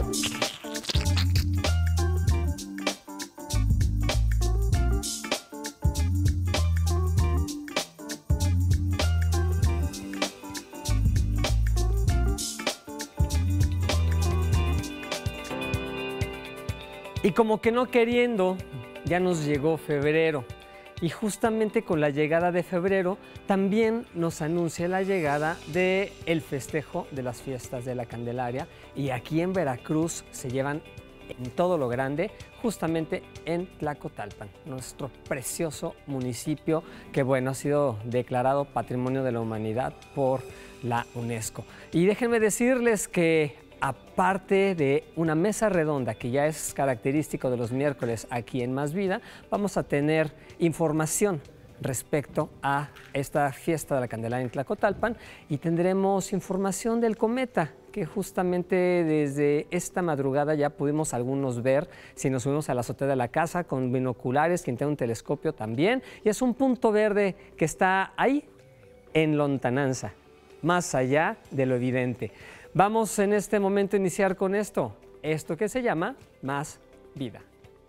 Y como que no queriendo, ya nos llegó febrero. Y justamente con la llegada de febrero también nos anuncia la llegada del festejo de las fiestas de la Candelaria. Y aquí en Veracruz se llevan en todo lo grande, justamente en Tlacotalpan, nuestro precioso municipio que, bueno, ha sido declarado Patrimonio de la Humanidad por la UNESCO. Y déjenme decirles que aparte de una mesa redonda que ya es característico de los miércoles aquí en Más Vida, vamos a tener información respecto a esta fiesta de la Candelaria en Tlacotalpan y tendremos información del cometa que justamente desde esta madrugada ya pudimos algunos ver si nos subimos a la azotea de la casa con binoculares, quien tiene un telescopio también, y es un punto verde que está ahí en lontananza, más allá de lo evidente. Vamos en este momento a iniciar con esto que se llama Más Vida.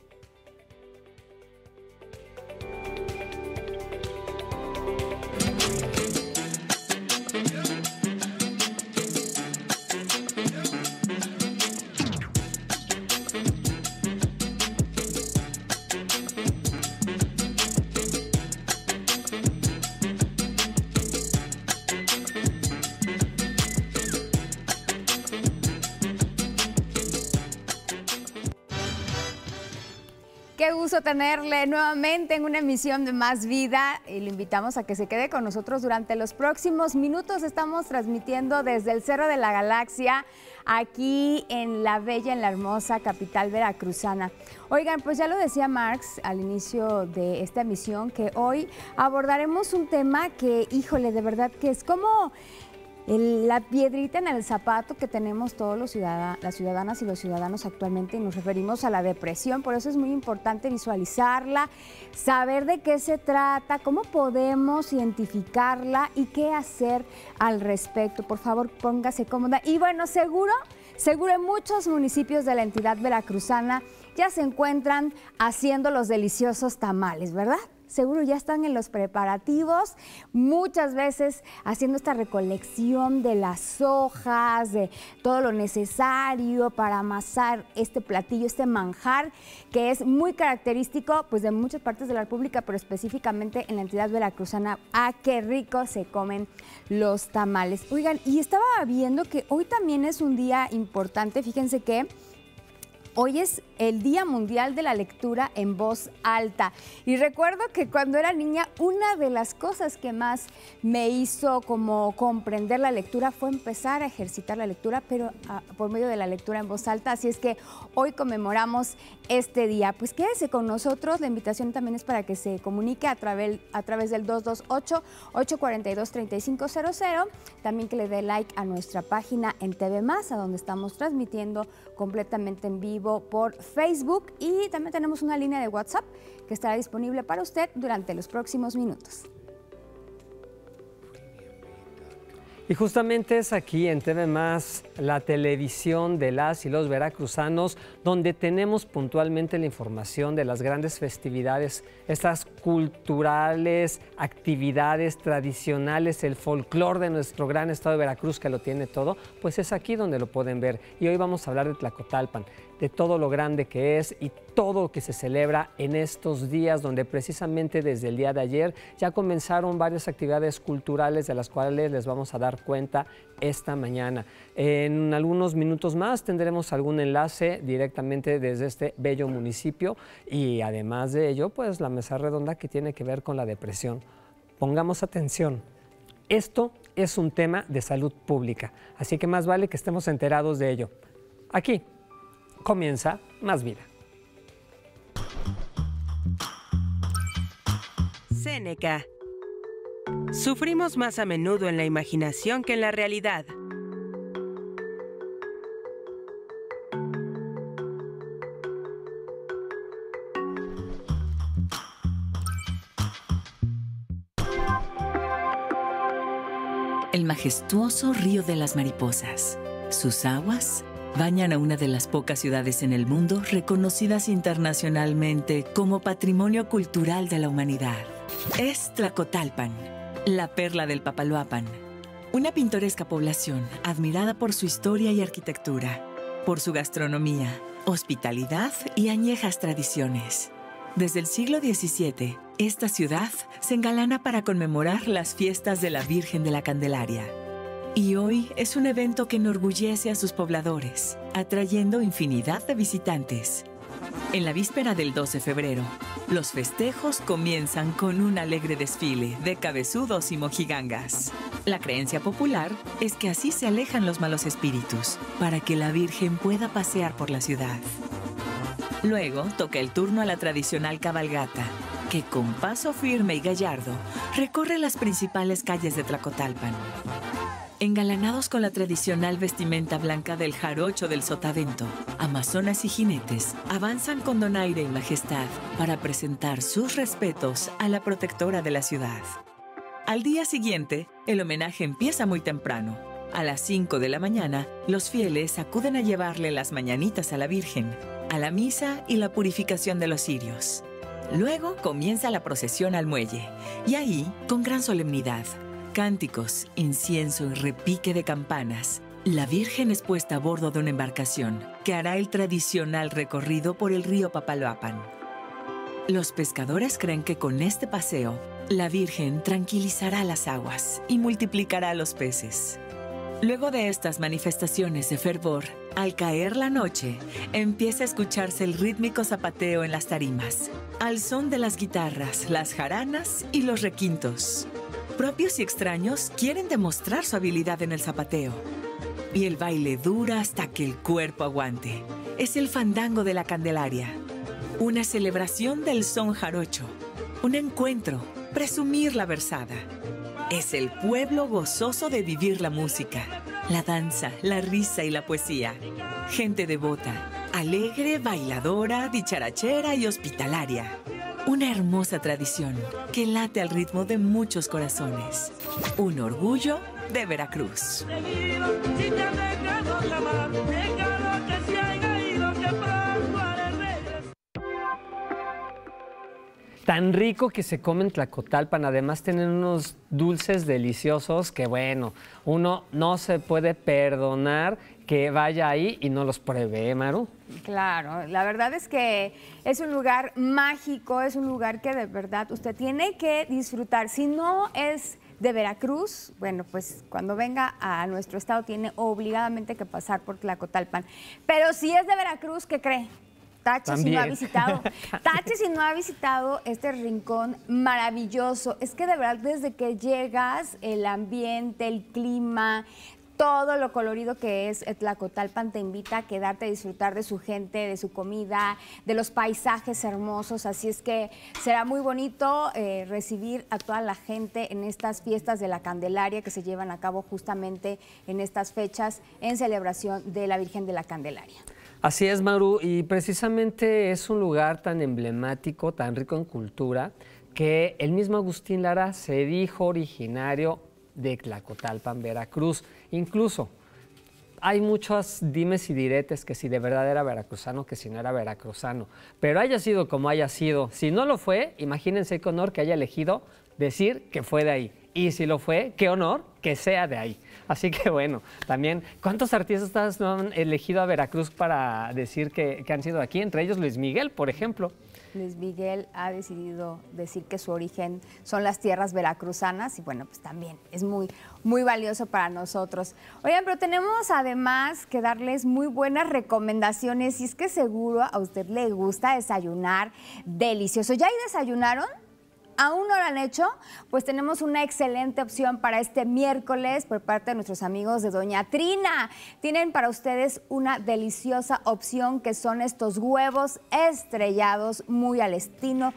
Qué gusto tenerle nuevamente en una emisión de Más Vida y le invitamos a que se quede con nosotros durante los próximos minutos. Estamos transmitiendo desde el Cerro de la Galaxia, aquí en la bella, en la hermosa capital veracruzana. Oigan, pues ya lo decía Marx al inicio de esta emisión, que hoy abordaremos un tema que, híjole, de verdad que es como la piedrita en el zapato que tenemos todos las ciudadanas y los ciudadanos actualmente, y nos referimos a la depresión. Por eso es muy importante visualizarla, saber de qué se trata, cómo podemos identificarla y qué hacer al respecto. Por favor, póngase cómoda. Y bueno, seguro en muchos municipios de la entidad veracruzana ya se encuentran haciendo los deliciosos tamales, ¿verdad? Seguro ya están en los preparativos, muchas veces haciendo esta recolección de las hojas, de todo lo necesario para amasar este platillo, este manjar, que es muy característico pues de muchas partes de la República, pero específicamente en la entidad veracruzana. ¡Ah, qué rico se comen los tamales! Oigan, y estaba viendo que hoy también es un día importante, fíjense que hoy es el Día Mundial de la Lectura en Voz Alta. Y recuerdo que cuando era niña, una de las cosas que más me hizo como comprender la lectura fue empezar a ejercitar la lectura, pero por medio de la lectura en voz alta. Así es que hoy conmemoramos este día. Pues quédese con nosotros. La invitación también es para que se comunique a través del 228-842-3500. También que le dé like a nuestra página en TV+, a donde estamos transmitiendo completamente en vivo por Facebook, y también tenemos una línea de WhatsApp que estará disponible para usted durante los próximos minutos. Y justamente es aquí en TV+, la televisión de las y los veracruzanos, donde tenemos puntualmente la información de las grandes festividades, estas culturales, actividades tradicionales, el folclore de nuestro gran estado de Veracruz, que lo tiene todo, pues es aquí donde lo pueden ver. Y hoy vamos a hablar de Tlacotalpan, de todo lo grande que es y todo lo que se celebra en estos días, donde precisamente desde el día de ayer ya comenzaron varias actividades culturales de las cuales les vamos a dar cuenta esta mañana. En algunos minutos más tendremos algún enlace directamente desde este bello municipio, y además de ello, pues la mesa redonda que tiene que ver con la depresión. Pongamos atención. Esto es un tema de salud pública, así que más vale que estemos enterados de ello. Aquí comienza Más Vida. Séneca. Sufrimos más a menudo en la imaginación que en la realidad. El majestuoso río de las mariposas, sus aguas bañan a una de las pocas ciudades en el mundo reconocidas internacionalmente como Patrimonio Cultural de la Humanidad. Es Tlacotalpan, la perla del Papaloapan, una pintoresca población admirada por su historia y arquitectura, por su gastronomía, hospitalidad y añejas tradiciones. Desde el siglo XVII, esta ciudad se engalana para conmemorar las fiestas de la Virgen de la Candelaria. Y hoy es un evento que enorgullece a sus pobladores, atrayendo infinidad de visitantes. En la víspera del 2 de febrero, los festejos comienzan con un alegre desfile de cabezudos y mojigangas. La creencia popular es que así se alejan los malos espíritus, para que la Virgen pueda pasear por la ciudad. Luego toca el turno a la tradicional cabalgata, que con paso firme y gallardo recorre las principales calles de Tlacotalpan. Engalanados con la tradicional vestimenta blanca del jarocho del Sotavento, amazonas y jinetes avanzan con donaire y majestad para presentar sus respetos a la protectora de la ciudad. Al día siguiente, el homenaje empieza muy temprano. A las 5 de la mañana, los fieles acuden a llevarle las mañanitas a la Virgen, a la misa y la purificación de los cirios. Luego comienza la procesión al muelle, y ahí, con gran solemnidad, cánticos, incienso y repique de campanas, la Virgen es puesta a bordo de una embarcación que hará el tradicional recorrido por el río Papaloapan. Los pescadores creen que con este paseo, la Virgen tranquilizará las aguas y multiplicará los peces. Luego de estas manifestaciones de fervor, al caer la noche, empieza a escucharse el rítmico zapateo en las tarimas, al son de las guitarras, las jaranas y los requintos. Propios y extraños quieren demostrar su habilidad en el zapateo. Y el baile dura hasta que el cuerpo aguante. Es el fandango de la Candelaria. Una celebración del son jarocho. Un encuentro, presumir la versada. Es el pueblo gozoso de vivir la música, la danza, la risa y la poesía. Gente devota, alegre, bailadora, dicharachera y hospitalaria. Una hermosa tradición que late al ritmo de muchos corazones. Un orgullo de Veracruz. Tan rico que se come en Tlacotalpan. Además tienen unos dulces deliciosos que, bueno, uno no se puede perdonar que vaya ahí y no los pruebe, ¿eh, Maru? Claro, la verdad es que es un lugar mágico, es un lugar que de verdad usted tiene que disfrutar. Si no es de Veracruz, bueno, pues cuando venga a nuestro estado tiene obligadamente que pasar por Tlacotalpan. Pero si es de Veracruz, ¿qué cree? Tache si no ha visitado. Tache si no ha visitado este rincón maravilloso. Es que de verdad desde que llegas, el ambiente, el clima, todo lo colorido que es Tlacotalpan te invita a quedarte a disfrutar de su gente, de su comida, de los paisajes hermosos. Así es que será muy bonito recibir a toda la gente en estas fiestas de la Candelaria que se llevan a cabo justamente en estas fechas en celebración de la Virgen de la Candelaria. Así es, Maru, y precisamente es un lugar tan emblemático, tan rico en cultura, que el mismo Agustín Lara se dijo originario de Tlacotalpan, Veracruz. Incluso hay muchos dimes y diretes que si de verdad era veracruzano, que si no era veracruzano. Pero haya sido como haya sido, si no lo fue, imagínense qué honor que haya elegido decir que fue de ahí. Y si lo fue, qué honor que sea de ahí. Así que bueno, también, ¿cuántos artistas no han elegido a Veracruz para decir que han sido aquí? Entre ellos Luis Miguel, por ejemplo. Luis Miguel ha decidido decir que su origen son las tierras veracruzanas y bueno, pues también es muy, muy valioso para nosotros. Oigan, pero tenemos además que darles muy buenas recomendaciones y es que seguro a usted le gusta desayunar delicioso. ¿Ya ahí desayunaron? ¿Aún no lo han hecho? Pues tenemos una excelente opción para este miércoles por parte de nuestros amigos de Doña Trina. Tienen para ustedes una deliciosa opción que son estos huevos estrellados muy al estilo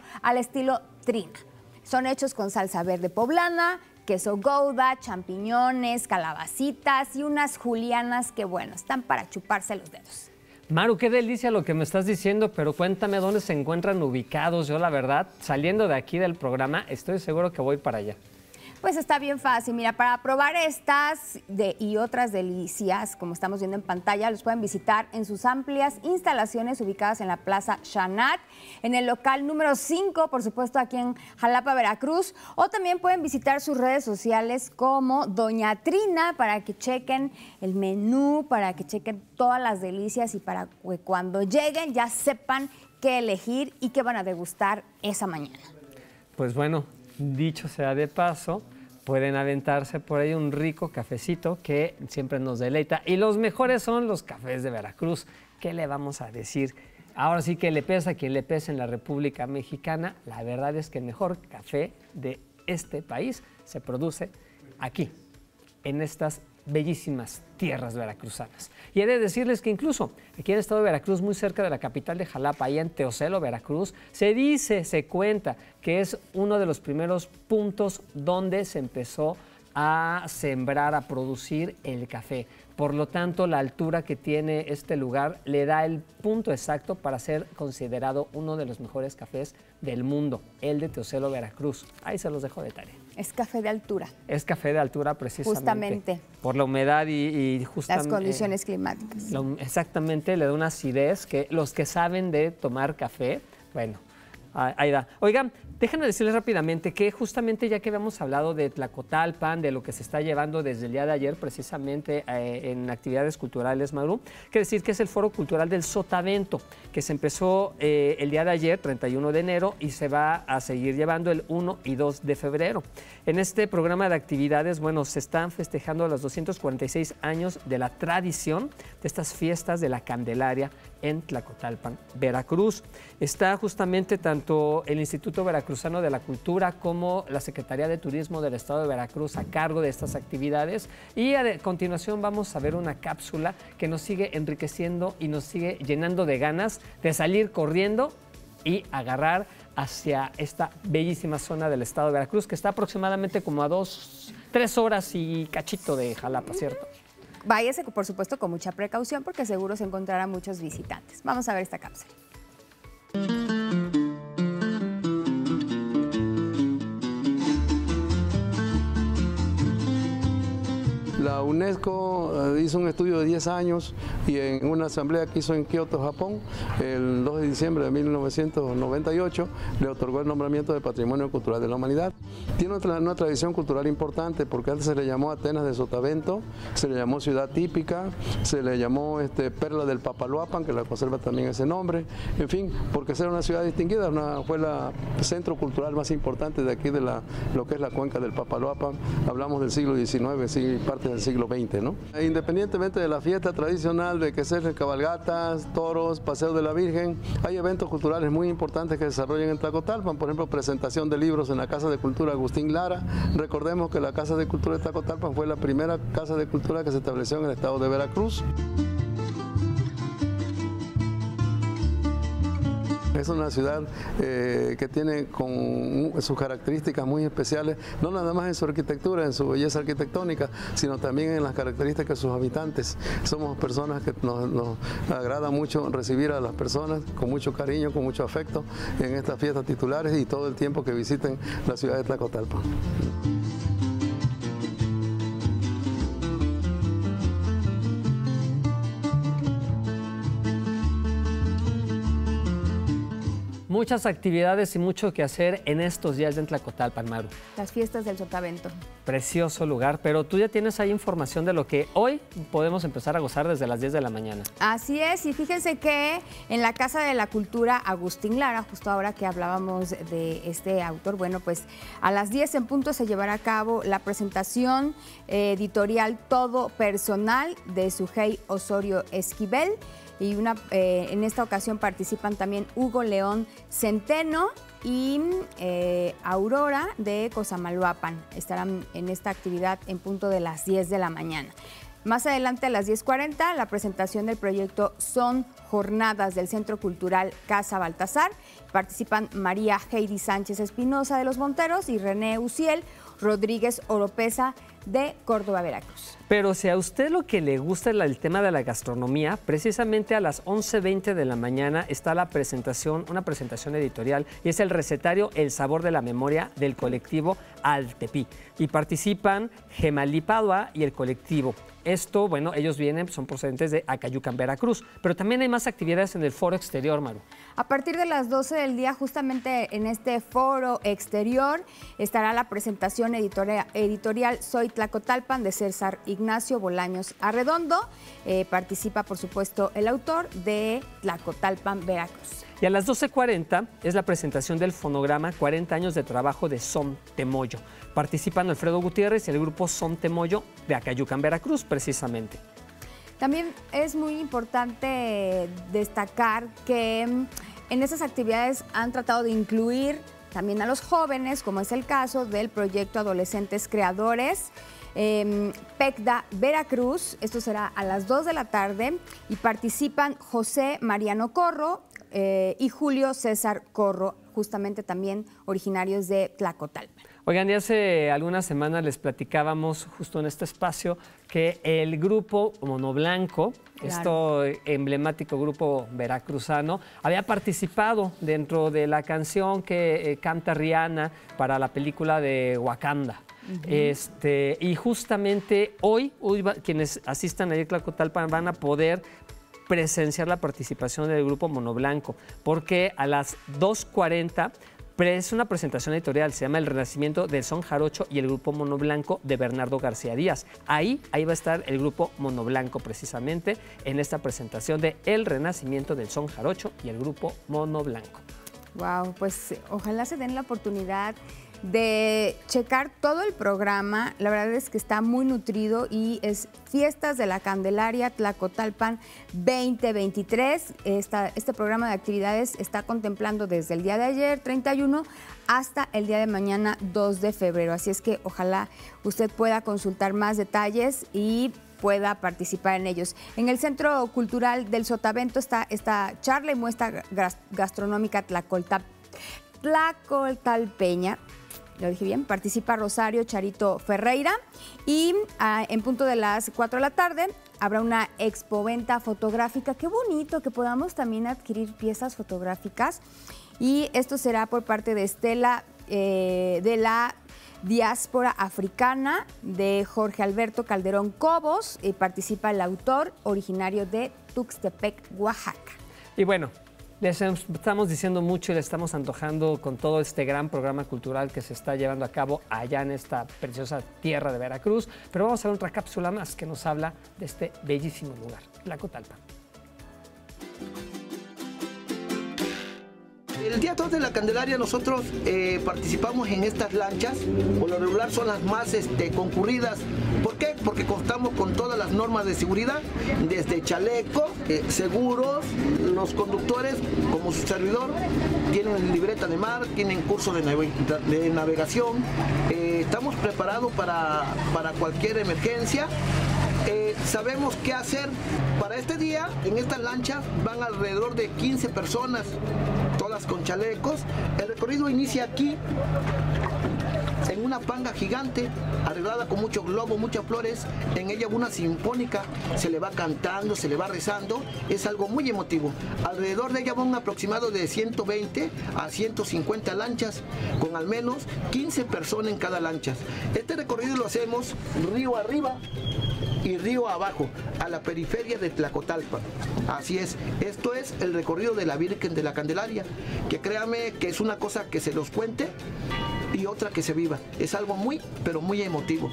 Trina. Son hechos con salsa verde poblana, queso gouda, champiñones, calabacitas y unas julianas que, bueno, están para chuparse los dedos. Maru, qué delicia lo que me estás diciendo, pero cuéntame dónde se encuentran ubicados. Yo, la verdad, saliendo de aquí del programa, estoy seguro que voy para allá. Pues está bien fácil. Mira, para probar estas y otras delicias, como estamos viendo en pantalla, los pueden visitar en sus amplias instalaciones ubicadas en la Plaza Xanat, en el local número 5, por supuesto, aquí en Jalapa, Veracruz. O también pueden visitar sus redes sociales como Doña Trina para que chequen el menú, para que chequen todas las delicias y para que cuando lleguen ya sepan qué elegir y qué van a degustar esa mañana. Pues bueno, dicho sea de paso, pueden aventarse por ahí un rico cafecito que siempre nos deleita. Y los mejores son los cafés de Veracruz. ¿Qué le vamos a decir? Ahora sí que le pesa a quien le pesa en la República Mexicana. La verdad es que el mejor café de este país se produce aquí, en estas bellísimas tierras veracruzanas. Y he de decirles que incluso aquí en el estado de Veracruz, muy cerca de la capital de Jalapa, ahí en Teocelo, Veracruz, se cuenta que es uno de los primeros puntos donde se empezó a sembrar, a producir el café. Por lo tanto, la altura que tiene este lugar le da el punto exacto para ser considerado uno de los mejores cafés del mundo, el de Teocelo, Veracruz. Ahí se los dejo de tarea. Es café de altura. Es café de altura precisamente. Justamente. Por la humedad y justamente... Las condiciones climáticas. Exactamente, le da una acidez que los que saben de tomar café, bueno, ahí da. Oigan, déjenme decirles rápidamente que justamente ya que habíamos hablado de Tlacotalpan, de lo que se está llevando desde el día de ayer precisamente en actividades culturales, Maru, quiere decir que es el Foro Cultural del Sotavento, que se empezó el día de ayer, 31 de enero, y se va a seguir llevando el 1 y 2 de febrero. En este programa de actividades, bueno, se están festejando los 246 años de la tradición de estas fiestas de la Candelaria en Tlacotalpan, Veracruz. Está justamente tanto el Instituto Veracruzano de la Cultura como la Secretaría de Turismo del Estado de Veracruz a cargo de estas actividades. Y a continuación vamos a ver una cápsula que nos sigue enriqueciendo y nos sigue llenando de ganas de salir corriendo y agarrar hacia esta bellísima zona del Estado de Veracruz, que está aproximadamente como a 3 horas y cachito de Jalapa, ¿cierto? Váyase, por supuesto, con mucha precaución porque seguro se encontrarán muchos visitantes. Vamos a ver esta cápsula. La UNESCO hizo un estudio de 10 años y en una asamblea que hizo en Kioto, Japón, el 2 de diciembre de 1998, le otorgó el nombramiento de Patrimonio Cultural de la Humanidad. Tiene una tradición cultural importante porque antes se le llamó Atenas de Sotavento, se le llamó Ciudad Típica, se le llamó Perla del Papaloapan, que la conserva también ese nombre, en fin, porque era una ciudad distinguida, fue el centro cultural más importante de aquí de lo que es la cuenca del Papaloapan. Hablamos del siglo XIX, sí, parte del siglo XX, ¿no? Independientemente de la fiesta tradicional de que sean cabalgatas, toros, paseo de la Virgen, hay eventos culturales muy importantes que se desarrollan en Tlacotalpan, por ejemplo, presentación de libros en la Casa de Cultura Agustín Lara. Recordemos que la Casa de Cultura de Tlacotalpan fue la primera casa de cultura que se estableció en el estado de Veracruz. Es una ciudad que tiene con sus características muy especiales, no nada más en su arquitectura, en su belleza arquitectónica, sino también en las características de sus habitantes. Somos personas que nos agrada mucho recibir a las personas con mucho cariño, con mucho afecto en estas fiestas titulares y todo el tiempo que visiten la ciudad de Tlacotalpan. Muchas actividades y mucho que hacer en estos días en Tlacotalpan, Maru. Las fiestas del Sotavento. Precioso lugar, pero tú ya tienes ahí información de lo que hoy podemos empezar a gozar desde las 10 de la mañana. Así es, y fíjense que en la Casa de la Cultura Agustín Lara, justo ahora que hablábamos de este autor, bueno, pues a las 10 en punto se llevará a cabo la presentación editorial Todo Personal de Sujei Osorio Esquivel. Y en esta ocasión participan también Hugo León Centeno y Aurora de Cosamaloapan. Estarán en esta actividad en punto de las 10 de la mañana. Más adelante a las 10:40, la presentación del proyecto Son Jornadas del Centro Cultural Casa Baltasar. Participan María Heidi Sánchez Espinosa de Los Monteros y René Uciel, Rodríguez Oropesa de Córdoba, Veracruz. Pero si a usted lo que le gusta es el tema de la gastronomía, precisamente a las 11:20 de la mañana está la presentación, una presentación editorial, y es el recetario El sabor de la memoria del colectivo Altepí. Y participan Gemalí Padua y el colectivo. Esto, bueno, ellos son procedentes de Acayucan, Veracruz, pero también hay más actividades en el foro exterior, Maru. A partir de las 12 del día, justamente en este foro exterior, estará la presentación editorial Soy Tlacotalpan de César Ignacio Bolaños Arredondo. Participa, por supuesto, el autor de Tlacotalpan, Veracruz. Y a las 12:40 es la presentación del fonograma 40 años de trabajo de Son Temoyo. Participan Alfredo Gutiérrez y el grupo Son Temoyo de Acayucan, Veracruz, precisamente. También es muy importante destacar que en esas actividades han tratado de incluir también a los jóvenes, como es el caso del proyecto Adolescentes Creadores, PECDA Veracruz. Esto será a las 2 de la tarde y participan José Mariano Corro y Julio César Corro, justamente también originarios de Tlacotalpan. Oigan, ya hace algunas semanas les platicábamos justo en este espacio que el grupo Monoblanco, Claro. este emblemático grupo veracruzano, había participado dentro de la canción que canta Rihanna para la película de Wakanda. Y justamente hoy quienes asistan a Tlacotalpan van a poder presenciar la participación del grupo Monoblanco, porque a las 2:40 es una presentación editorial, se llama El Renacimiento del Son Jarocho y el grupo Monoblanco de Bernardo García Díaz. Ahí va a estar el grupo Monoblanco precisamente en esta presentación de El Renacimiento del Son Jarocho y el grupo Monoblanco. Wow, pues ojalá se den la oportunidad de checar todo el programa. La verdad es que está muy nutrido y es Fiestas de la Candelaria Tlacotalpan 2023. Este programa de actividades está contemplando desde el día de ayer, 31, hasta el día de mañana, 2 de febrero. Así es que ojalá usted pueda consultar más detalles y pueda participar en ellos. En el Centro Cultural del Sotavento está esta charla y muestra gastronómica tlacotalpeña. Lo dije bien, participa Rosario Charito Ferreira y en punto de las 4 de la tarde habrá una expoventa fotográfica. Qué bonito que podamos también adquirir piezas fotográficas y esto será por parte de Estela de la Diáspora Africana de Jorge Alberto Calderón Cobos y participa el autor originario de Tuxtepec, Oaxaca. Y bueno, les estamos diciendo mucho y les estamos antojando con todo este gran programa cultural que se está llevando a cabo allá en esta preciosa tierra de Veracruz, pero vamos a ver otra cápsula más que nos habla de este bellísimo lugar, Tlacotalpan. El día 2 de la Candelaria nosotros participamos en estas lanchas, por lo regular son las más concurridas. ¿Por qué? Porque contamos con todas las normas de seguridad, desde chaleco, seguros, los conductores, como su servidor, tienen libreta de mar, tienen curso de navegación, estamos preparados para cualquier emergencia. Sabemos qué hacer. Para este día, en estas lanchas van alrededor de 15 personas, todas con chalecos. El recorrido inicia aquí, en una panga gigante, arreglada con muchos globos, muchas flores. En ella una sinfónica, se le va cantando, se le va rezando. Es algo muy emotivo. Alrededor de ella va un aproximado de 120 a 150 lanchas, con al menos 15 personas en cada lancha. Este recorrido lo hacemos río arriba y río abajo, a la periferia de Tlacotalpan. Así es, esto es el recorrido de la Virgen de la Candelaria, que créame que es una cosa que se los cuente y otra que se viva. Es algo muy, pero muy emotivo.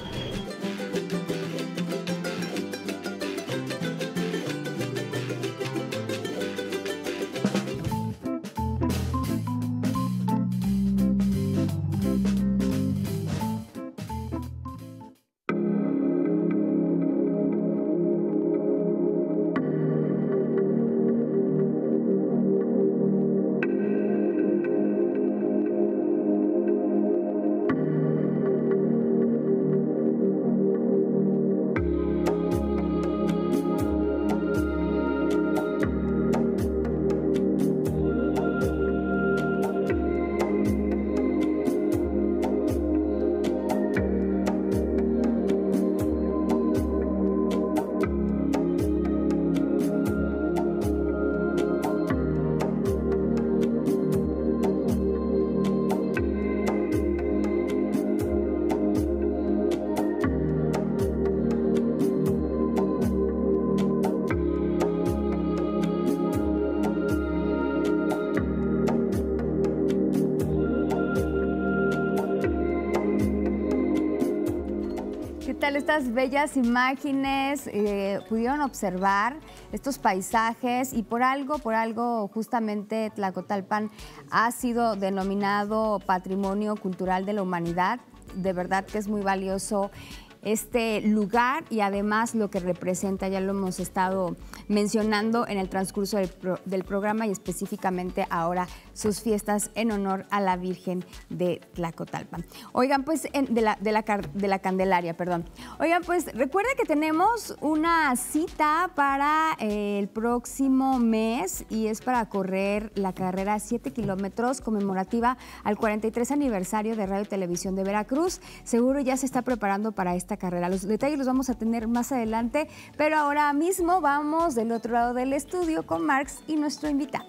tal estas bellas imágenes? ¿Pudieron observar estos paisajes? Y por algo justamente Tlacotalpan ha sido denominado Patrimonio Cultural de la Humanidad. De verdad que es muy valioso este lugar y además lo que representa, ya lo hemos estado mencionando en el transcurso del programa y específicamente ahora sus fiestas en honor a la Virgen de Tlacotalpan. Oigan, pues, de la Candelaria, perdón. Oigan, pues, recuerden que tenemos una cita para el próximo mes y es para correr la carrera 7 kilómetros conmemorativa al 43 aniversario de Radio y Televisión de Veracruz. Seguro ya se está preparando para esta carrera. Los detalles los vamos a tener más adelante, pero ahora mismo vamos del otro lado del estudio con Marx y nuestro invitado.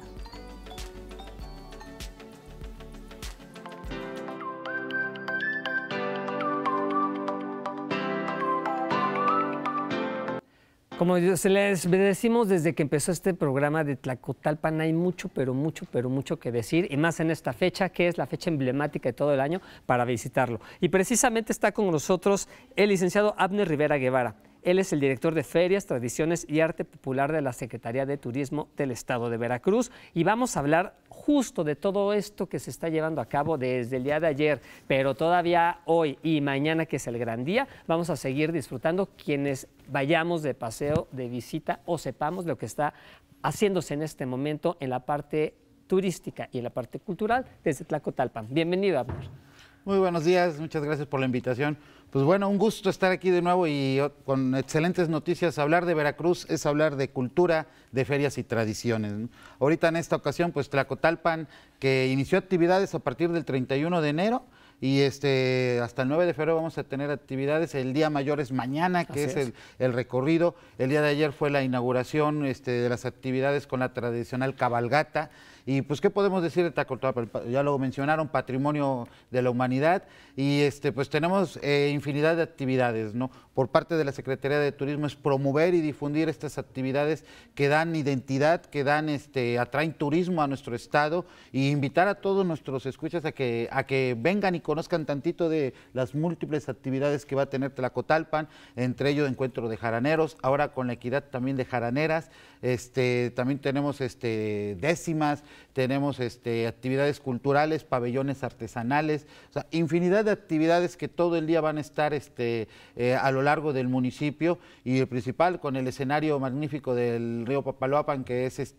Como les decimos desde que empezó este programa de Tlacotalpan, hay mucho, pero mucho que decir, y más en esta fecha, que es la fecha emblemática de todo el año para visitarlo. Y precisamente está con nosotros el licenciado Abner Rivera Guevara. Él es el director de Ferias, Tradiciones y Arte Popular de la Secretaría de Turismo del Estado de Veracruz. Y vamos a hablar justo de todo esto que se está llevando a cabo desde el día de ayer, pero todavía hoy y mañana, que es el gran día, vamos a seguir disfrutando quienes vayamos de paseo, de visita o sepamos lo que está haciéndose en este momento en la parte turística y en la parte cultural desde Tlacotalpan. Bienvenido, Abner. Muy buenos días, muchas gracias por la invitación. Pues bueno, un gusto estar aquí de nuevo y con excelentes noticias. Hablar de Veracruz es hablar de cultura, de ferias y tradiciones, ¿no? Ahorita en esta ocasión, pues Tlacotalpan, que inició actividades a partir del 31 de enero y hasta el 9 de febrero vamos a tener actividades. El día mayor es mañana, que es el recorrido. El día de ayer fue la inauguración de las actividades con la tradicional cabalgata. Y pues, ¿qué podemos decir de Tlacotalpan? Ya lo mencionaron, Patrimonio de la Humanidad, y pues tenemos infinidad de actividades, ¿no? Por parte de la Secretaría de Turismo es promover y difundir estas actividades que dan identidad, que dan, atraen turismo a nuestro estado, y invitar a todos nuestros escuchas a que vengan y conozcan tantito de las múltiples actividades que va a tener Tlacotalpan, entre ellos encuentro de jaraneros, ahora con la equidad también de jaraneras, también tenemos décimas, tenemos actividades culturales, pabellones artesanales, o sea, infinidad de actividades que todo el día van a estar a lo largo del municipio, y el principal con el escenario magnífico del río Papaloapan, que es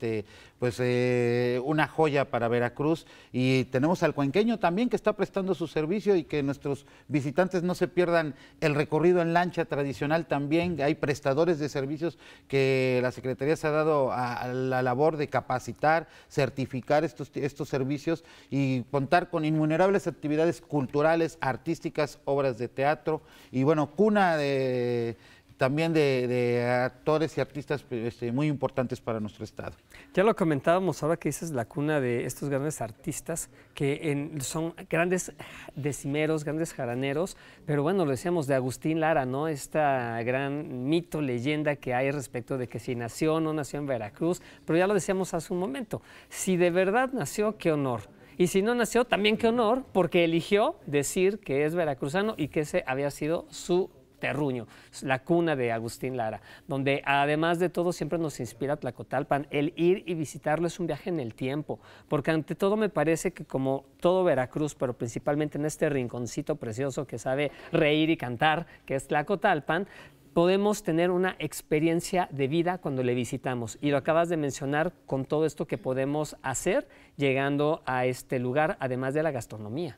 una joya para Veracruz, y tenemos al cuenqueño también que está prestando su servicio y que nuestros visitantes no se pierdan el recorrido en lancha tradicional también. Hay prestadores de servicios que la Secretaría se ha dado a la labor de capacitar, certificar estos servicios y contar con innumerables actividades culturales, artísticas, obras de teatro y bueno, cuna también de actores y artistas muy importantes para nuestro estado. Ya lo comentábamos ahora que dices la cuna de estos grandes artistas que son grandes decimeros, grandes jaraneros, pero bueno, lo decíamos de Agustín Lara, ¿no? Esta gran mito, leyenda que hay respecto de que si nació o no nació en Veracruz, pero ya lo decíamos hace un momento, si de verdad nació, qué honor. Y si no nació, también qué honor, porque eligió decir que es veracruzano y que ese había sido su terruño, la cuna de Agustín Lara, donde además de todo siempre nos inspira Tlacotalpan. El ir y visitarlo es un viaje en el tiempo, porque ante todo me parece que como todo Veracruz, pero principalmente en este rinconcito precioso que sabe reír y cantar, que es Tlacotalpan, podemos tener una experiencia de vida cuando le visitamos. Y lo acabas de mencionar con todo esto que podemos hacer llegando a este lugar, además de la gastronomía.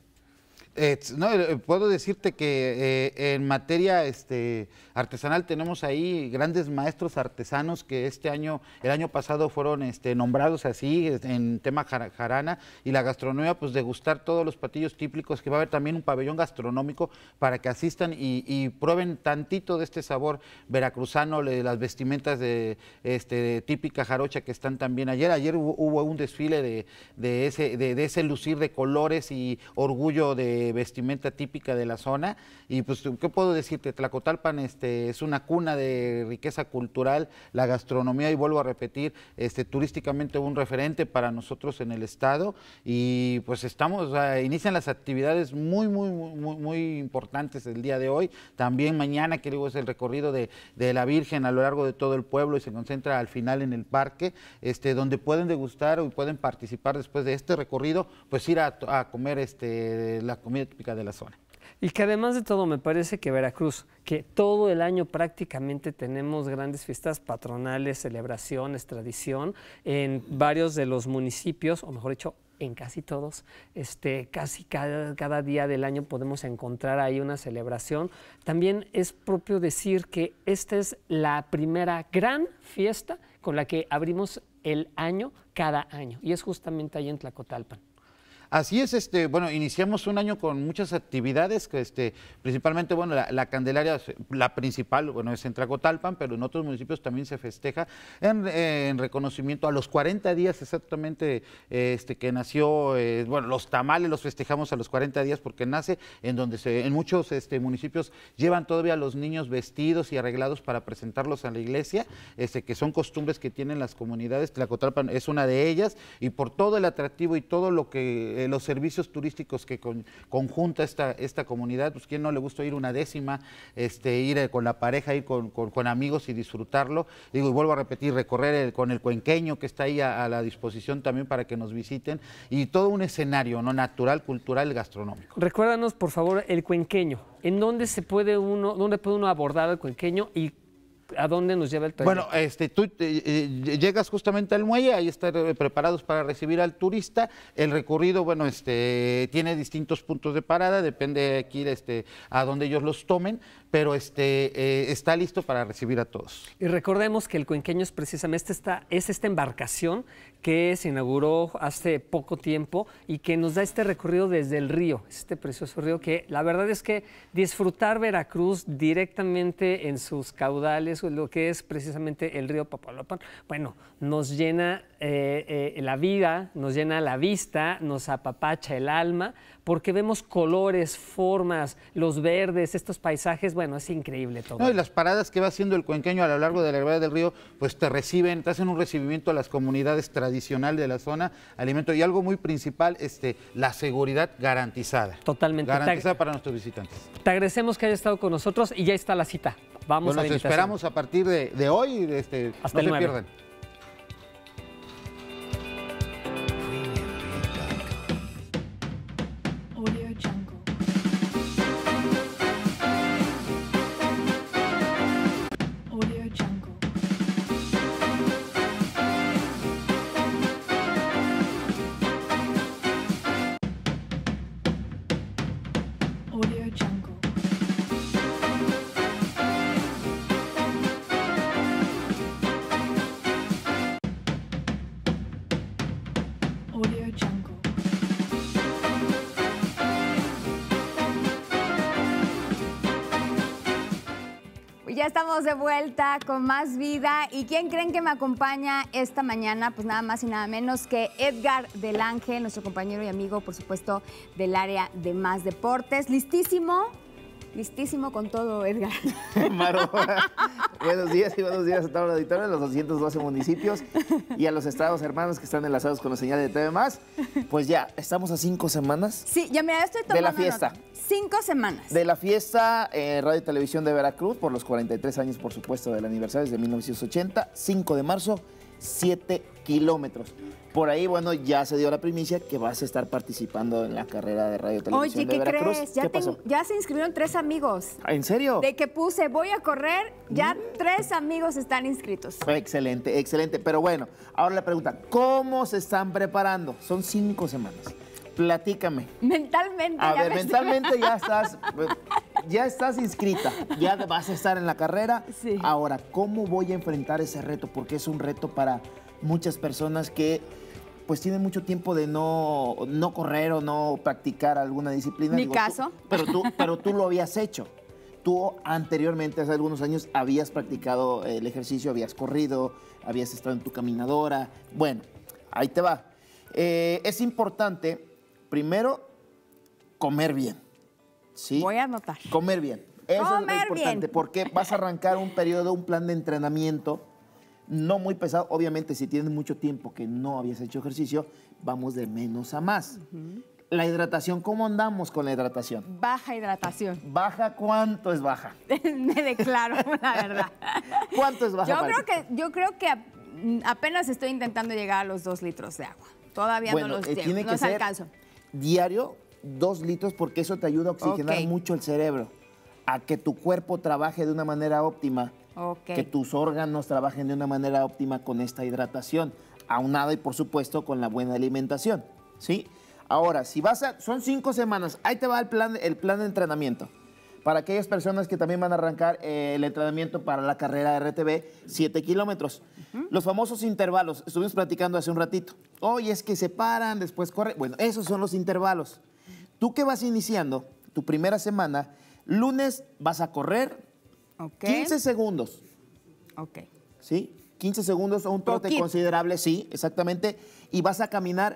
Puedo decirte que en materia artesanal tenemos ahí grandes maestros artesanos que el año pasado fueron nombrados así en tema jarana, y la gastronomía, pues degustar todos los platillos típicos, que va a haber también un pabellón gastronómico para que asistan y prueben tantito de este sabor veracruzano, las vestimentas de típica jarocha que están también ayer hubo un desfile de ese lucir de colores y orgullo de vestimenta típica de la zona. Y pues, ¿qué puedo decirte? Tlacotalpan es una cuna de riqueza cultural, la gastronomía, y vuelvo a repetir, turísticamente un referente para nosotros en el estado. Y pues inician las actividades muy importantes el día de hoy. También mañana, que digo, es el recorrido de la Virgen a lo largo de todo el pueblo y se concentra al final en el parque, donde pueden degustar o pueden participar después de este recorrido, pues ir a comer la comida típica de la zona. Y que además de todo me parece que Veracruz, que todo el año prácticamente tenemos grandes fiestas patronales, celebraciones, tradición, en varios de los municipios, o mejor dicho, en casi todos, casi cada día del año podemos encontrar ahí una celebración. También es propio decir que esta es la primera gran fiesta con la que abrimos el año cada año, y es justamente ahí en Tlacotalpan. Así es, bueno, iniciamos un año con muchas actividades, que principalmente, bueno, la Candelaria, la principal, bueno, es en Tlacotalpan, pero en otros municipios también se festeja en reconocimiento a los 40 días exactamente que nació, bueno, los tamales los festejamos a los 40 días porque nace en donde en muchos municipios llevan todavía a los niños vestidos y arreglados para presentarlos a la iglesia, que son costumbres que tienen las comunidades. Tlacotalpan es una de ellas, y por todo el atractivo y todo lo que los servicios turísticos que conjunta esta comunidad, pues quién no le gusta ir una décima, ir con la pareja, ir con amigos y disfrutarlo. Digo, y vuelvo a repetir, recorrer con el cuenqueño que está ahí a la disposición también para que nos visiten, y todo un escenario, ¿no?, natural, cultural, gastronómico. Recuérdanos, por favor, el cuenqueño. ¿En dónde puede uno abordar el cuenqueño y a dónde nos lleva el trayecto? Bueno, tú llegas justamente al muelle, ahí están preparados para recibir al turista. El recorrido, bueno, tiene distintos puntos de parada, depende aquí a donde ellos los tomen, pero está listo para recibir a todos. Y recordemos que el cuenqueño es precisamente esta embarcación que se inauguró hace poco tiempo y que nos da este recorrido desde el río, este precioso río, que la verdad es que disfrutar Veracruz directamente en sus caudales, lo que es precisamente el río Papaloapan, bueno, nos llena la vida, nos llena la vista, nos apapacha el alma, porque vemos colores, formas, los verdes, estos paisajes, bueno, es increíble todo. No, y las paradas que va haciendo el cuenqueño a lo largo de la ribera del río, pues te hacen un recibimiento a las comunidades tradicionales de la zona, alimento, y algo muy principal, la seguridad garantizada. Totalmente. Garantizada para nuestros visitantes. Te agradecemos que hayas estado con nosotros y ya está la cita. Vamos a la invitación. Nos esperamos a partir de hoy, hasta no el se pierdan. Ya estamos de vuelta con más vida. ¿Y quién creen que me acompaña esta mañana? Pues nada más y nada menos que Edgar del Ángel, nuestro compañero y amigo, por supuesto, del área de Más Deportes. ¿Listísimo? Listísimo con todo, Edgar. Maro, buenos días y buenos días a toda la auditoría de los 212 municipios y a los estados hermanos que están enlazados con la señal de TV+. Pues ya, estamos a 5 semanas. Sí, ya mira, estoy tomando de la fiesta. Nota. 5 semanas. De la fiesta Radio y Televisión de Veracruz, por los 43 años, por supuesto, del aniversario de 1980, 5 de marzo, 7 kilómetros. Por ahí, bueno, ya se dio la primicia que vas a estar participando en la carrera de Radio y Televisión de Veracruz. Oye, ¿qué crees? ¿Qué pasó? Ya se inscribieron 3 amigos. ¿En serio? De que puse, voy a correr, ya 3 amigos están inscritos. Excelente, excelente. Pero bueno, ahora la pregunta, ¿cómo se están preparando? Son 5 semanas. Platícame. Mentalmente. A ver, mentalmente ya estás inscrita, ya vas a estar en la carrera. Sí. Ahora, ¿cómo voy a enfrentar ese reto? Porque es un reto para muchas personas que pues tienen mucho tiempo de no correr o no practicar alguna disciplina. Mi caso. Pero tú lo habías hecho. Tú anteriormente, hace algunos años, habías practicado el ejercicio, habías corrido, habías estado en tu caminadora. Bueno, ahí te va. Es importante, primero, comer bien. ¿Sí? Voy a anotar. Comer bien. Eso es lo Comer importante, bien. porque vas a arrancar un periodo, un plan de entrenamiento no muy pesado. Obviamente, si tienes mucho tiempo que no habías hecho ejercicio, vamos de menos a más. La hidratación, ¿cómo andamos con la hidratación? Baja hidratación. ¿Baja? ¿Cuánto es baja? Me declaro, la verdad. ¿Cuánto es baja? Yo creo que apenas estoy intentando llegar a los 2 litros de agua. Todavía no los llego, tiene no que los ser alcanzo. diario 2 litros, porque eso te ayuda a oxigenar Ok. mucho el cerebro, a que tu cuerpo trabaje de una manera óptima, Ok. que tus órganos trabajen de una manera óptima con esta hidratación, aunado y por supuesto con la buena alimentación, ¿sí? Ahora, si vas a, son 5 semanas, ahí te va el plan de entrenamiento. Para aquellas personas que también van a arrancar el entrenamiento para la carrera RTV, 7 kilómetros. Los famosos intervalos, estuvimos platicando hace un ratito. Oye, es que se paran, después corren. Bueno, esos son los intervalos. Tú que vas iniciando tu primera semana, lunes vas a correr Ok. 15 segundos. Ok. ¿Sí? 15 segundos o un trote Poquito. considerable, sí, exactamente. Y vas a caminar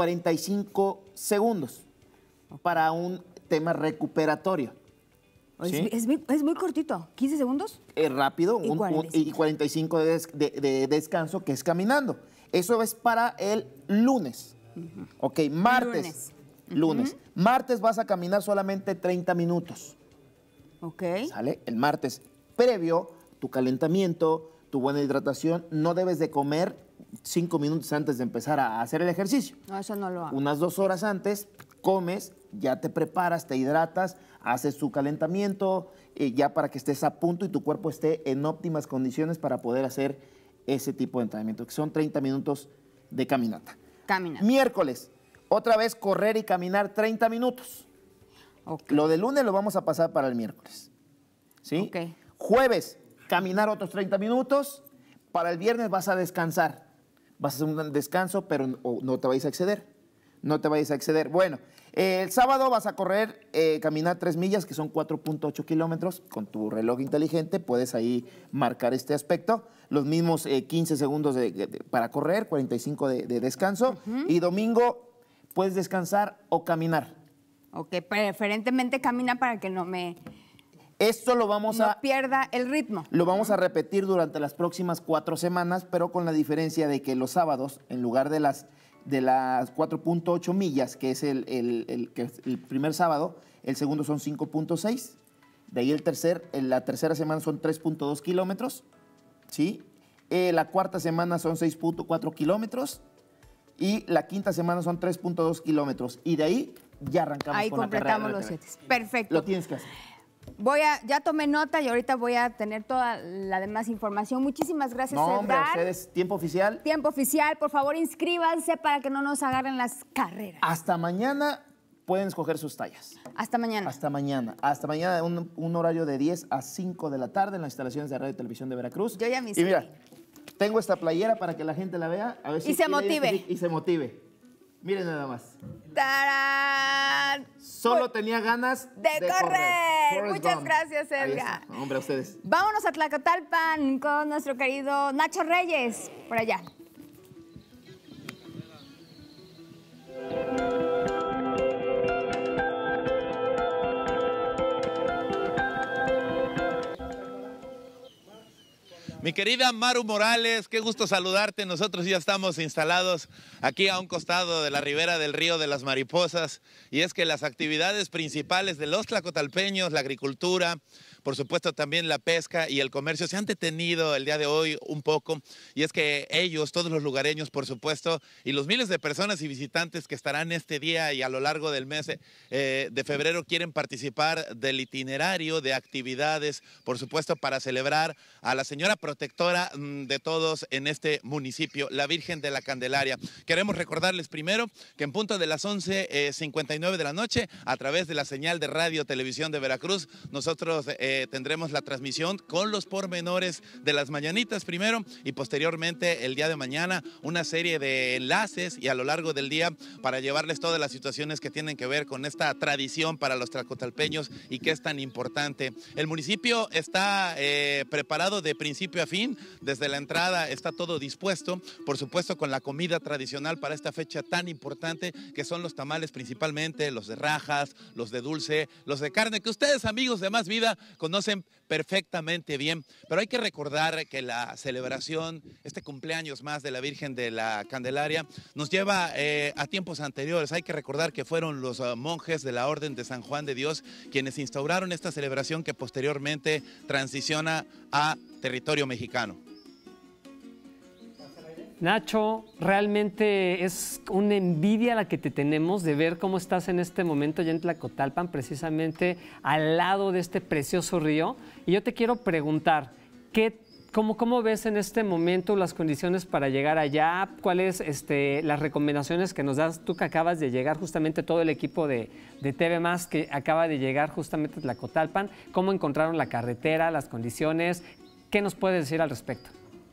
45 segundos para un tema recuperatorio. ¿Sí? Es muy cortito. ¿15 segundos? Rápido, Y 45. y 45 de descanso, que es caminando. Eso es para el lunes. Ok, martes. Lunes. Martes vas a caminar solamente 30 minutos. Ok. ¿Sale? El martes, previo, tu calentamiento, tu buena hidratación, no debes de comer 5 minutos antes de empezar a hacer el ejercicio. No, eso no lo hago. Unas 2 horas antes, comes, ya te preparas, te hidratas, haces tu calentamiento, ya para que estés a punto y tu cuerpo esté en óptimas condiciones para poder hacer ese tipo de entrenamiento, que son 30 minutos de caminata. Camina. Miércoles, otra vez correr y caminar 30 minutos. Ok. Lo de lunes lo vamos a pasar para el miércoles. ¿Sí? Ok. Jueves, caminar otros 30 minutos. Para el viernes vas a descansar. Vas a hacer un descanso, pero no te vayas a exceder. No te vayas a exceder. Bueno, el sábado vas a correr, caminar 3 millas, que son 4.8 kilómetros. Con tu reloj inteligente puedes ahí marcar este aspecto. Los mismos 15 segundos para correr, 45 de descanso. Y domingo puedes descansar o caminar. Ok, preferentemente camina para que no Esto lo vamos a... pierda el ritmo. Lo vamos a repetir durante las próximas 4 semanas, pero con la diferencia de que los sábados, en lugar de las 4.8 millas, que es el primer sábado, el segundo son 5.6. De ahí la tercera semana son 3.2 kilómetros. ¿Sí? La cuarta semana son 6.4 kilómetros. Y la quinta semana son 3.2 kilómetros. Y de ahí ya arrancamos Ahí con la carrera completamos los RTV. 7. Perfecto. Lo tienes que hacer. Ya tomé nota y ahorita voy a tener toda la demás información. Muchísimas gracias, No, hombre, a Edgar. ustedes, tiempo oficial. Tiempo oficial, por favor, inscríbanse para que no nos agarren las carreras. Hasta mañana pueden escoger sus tallas. Hasta mañana. Hasta mañana. Hasta mañana, un horario de 10 a 5 de la tarde en las instalaciones de Radio y Televisión de Veracruz. Yo ya me Y inscribí. mira, tengo esta playera para que la gente la vea. A ver si Y se quiere motive. identificar- Y se motive. Miren nada más. ¡Tarán! Solo tenía ganas de correr. Forrest Muchas Gump. gracias, Ahí Edgar. está. Hombre, a ustedes. Vámonos a Tlacotalpan con nuestro querido Nacho Reyes, por allá. Mi querida Maru Morales, qué gusto saludarte. Nosotros ya estamos instalados aquí a un costado de la ribera del Río de las Mariposas. Y es que las actividades principales de los tlacotalpeños, la agricultura, por supuesto también la pesca y el comercio, se han detenido el día de hoy un poco. Y es que ellos, todos los lugareños, por supuesto, y los miles de personas y visitantes que estarán este día y a lo largo del mes de febrero quieren participar del itinerario de actividades, por supuesto, para celebrar a la señora protectora de todos en este municipio, la Virgen de la Candelaria. Queremos recordarles primero que en punto de las 11:59 de la noche, a través de la señal de Radio Televisión de Veracruz, nosotros tendremos la transmisión con los pormenores de las mañanitas primero y posteriormente el día de mañana una serie de enlaces y a lo largo del día para llevarles todas las situaciones que tienen que ver con esta tradición para los tlacotalpeños y que es tan importante. El municipio está preparado de principio a fin, desde la entrada está todo dispuesto, por supuesto con la comida tradicional para esta fecha tan importante que son los tamales principalmente, los de rajas, los de dulce, los de carne, que ustedes amigos de Más Vida conocen perfectamente bien, pero hay que recordar que la celebración, este cumpleaños más de la Virgen de la Candelaria, nos lleva a tiempos anteriores. Hay que recordar que fueron los monjes de la Orden de San Juan de Dios quienes instauraron esta celebración que posteriormente transiciona a territorio mexicano. Nacho, realmente es una envidia la que te tenemos de ver cómo estás en este momento ya en Tlacotalpan, precisamente al lado de este precioso río. Y yo te quiero preguntar, ¿cómo ves en este momento las condiciones para llegar allá? ¿Cuáles las recomendaciones que nos das tú que acabas de llegar, justamente todo el equipo de TV Más que acaba de llegar justamente a Tlacotalpan? ¿Cómo encontraron la carretera, las condiciones? ¿Qué nos puedes decir al respecto?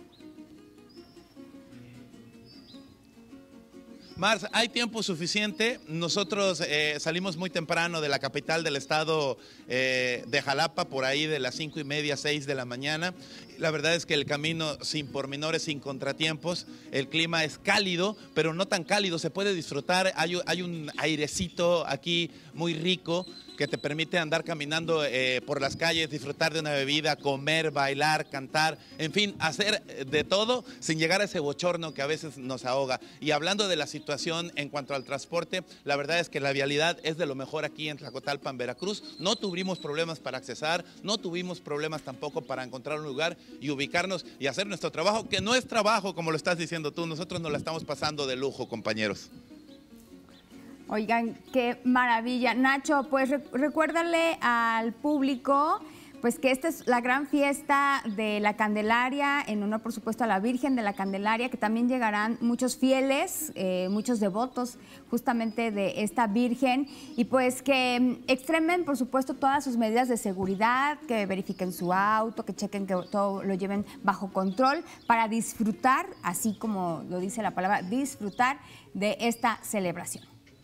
Mars, hay tiempo suficiente. Nosotros salimos muy temprano de la capital del estado de Jalapa, por ahí de las 5:30, 6 de la mañana. La verdad es que el camino sin pormenores, sin contratiempos. El clima es cálido, pero no tan cálido. Se puede disfrutar. Hay un airecito aquí muy rico que te permite andar caminando por las calles, disfrutar de una bebida, comer, bailar, cantar, en fin, hacer de todo sin llegar a ese bochorno que a veces nos ahoga. Y hablando de la situación en cuanto al transporte, la verdad es que la vialidad es de lo mejor aquí en Tlacotalpan, Veracruz. No tuvimos problemas para accesar, no tuvimos problemas tampoco para encontrar un lugar y ubicarnos y hacer nuestro trabajo, que no es trabajo como lo estás diciendo tú, nosotros nos la estamos pasando de lujo, compañeros. Oigan, qué maravilla. Nacho, pues recuérdale al público pues que esta es la gran fiesta de la Candelaria, en honor por supuesto a la Virgen de la Candelaria, que también llegarán muchos fieles, muchos devotos justamente de esta Virgen, y pues que extremen por supuesto todas sus medidas de seguridad, que verifiquen su auto, que chequen que todo lo lleven bajo control para disfrutar, así como lo dice la palabra, disfrutar de esta celebración.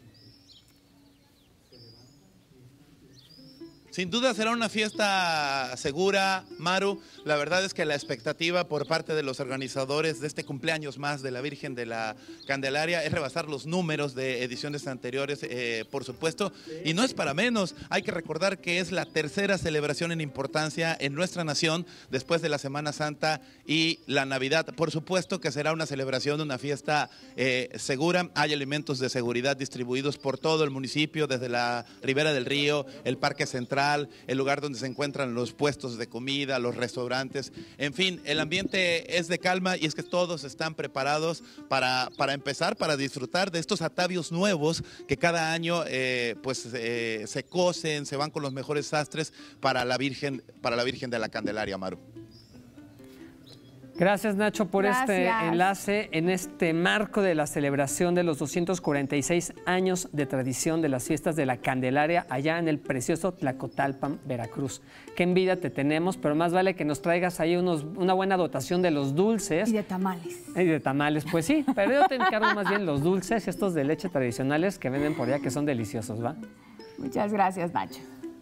Sin duda será una fiesta segura, Maru. La verdad es que la expectativa por parte de los organizadores de este cumpleaños más de la Virgen de la Candelaria es rebasar los números de ediciones anteriores, por supuesto. Y no es para menos. Hay que recordar que es la tercera celebración en importancia en nuestra nación después de la Semana Santa y la Navidad. Por supuesto que será una celebración, una fiesta segura. Hay elementos de seguridad distribuidos por todo el municipio, desde la Ribera del Río, el Parque Central, el lugar donde se encuentran los puestos de comida, los restaurantes, en fin, el ambiente es de calma y es que todos están preparados para empezar, para disfrutar de estos atavios nuevos que cada año se cosen, se van con los mejores sastres para la Virgen de la Candelaria, Maru. Gracias, Nacho, por este enlace en este marco de la celebración de los 246 años de tradición de las fiestas de la Candelaria allá en el precioso Tlacotalpan, Veracruz. Qué envidia te tenemos, pero más vale que nos traigas ahí una buena dotación de los dulces. Y de tamales. Y de tamales, pues sí, pero yo te encargo más bien los dulces, estos de leche tradicionales que venden por allá, que son deliciosos, ¿va? Muchas gracias, Nacho.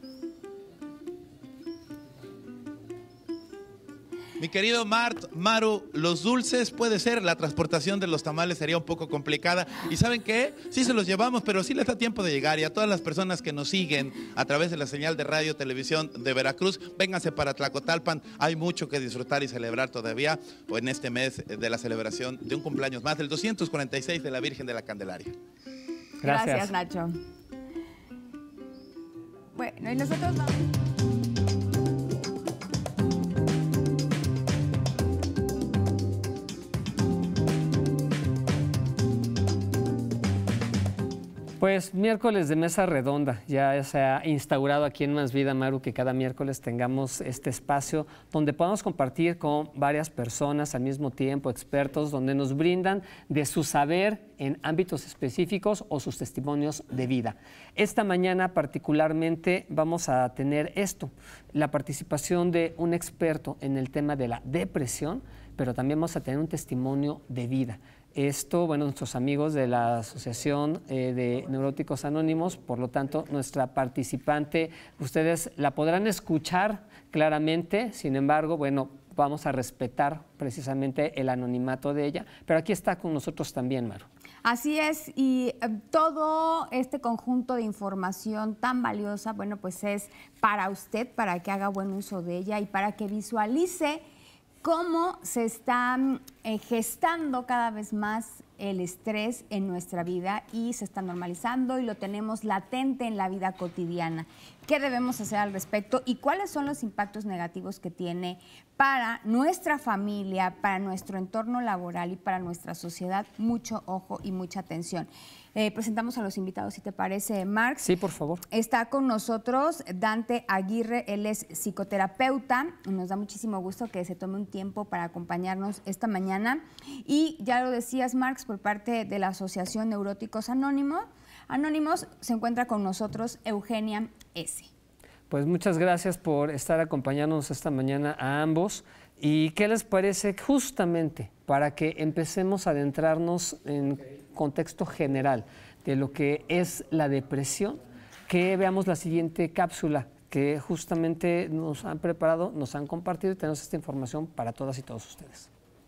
Mi querido Maru, los dulces puede ser, la transportación de los tamales sería un poco complicada. ¿Y saben qué? Sí se los llevamos, pero sí les da tiempo de llegar. Y a todas las personas que nos siguen a través de la señal de radio, televisión de Veracruz, vénganse para Tlacotalpan. Hay mucho que disfrutar y celebrar todavía en este mes de la celebración de un cumpleaños más, del 246 de la Virgen de la Candelaria. Gracias, Nacho. Bueno, y nosotros vamos... Pues miércoles de mesa redonda, ya se ha instaurado aquí en Más Vida, Maru, que cada miércoles tengamos este espacio donde podamos compartir con varias personas al mismo tiempo, expertos, donde nos brindan de su saber en ámbitos específicos o sus testimonios de vida. Esta mañana particularmente vamos a tener esto, la participación de un experto en el tema de la depresión, pero también vamos a tener un testimonio de vida. Esto, bueno, nuestros amigos de la Asociación de Neuróticos Anónimos, por lo tanto, nuestra participante, ustedes la podrán escuchar claramente, sin embargo, bueno, vamos a respetar precisamente el anonimato de ella, pero aquí está con nosotros también, Maru. Así es, y todo este conjunto de información tan valiosa, bueno, pues es para usted, para que haga buen uso de ella y para que visualice cómo se está gestando cada vez más el estrés en nuestra vida y se está normalizando y lo tenemos latente en la vida cotidiana. ¿Qué debemos hacer al respecto y cuáles son los impactos negativos que tiene para nuestra familia, para nuestro entorno laboral y para nuestra sociedad? Mucho ojo y mucha atención. Presentamos a los invitados, si te parece, Marx. Sí, por favor. Está con nosotros Dante Aguirre, él es psicoterapeuta. Nos da muchísimo gusto que se tome un tiempo para acompañarnos esta mañana. Y ya lo decías, Marx, por parte de la Asociación Neuróticos Anónimos, se encuentra con nosotros Eugenia S. Pues muchas gracias por estar acompañándonos esta mañana a ambos. ¿Y qué les parece justamente para que empecemos a adentrarnos en contexto general de lo que es la depresión? Que veamos la siguiente cápsula que justamente nos han preparado, nos han compartido y tenemos esta información para todas y todos ustedes.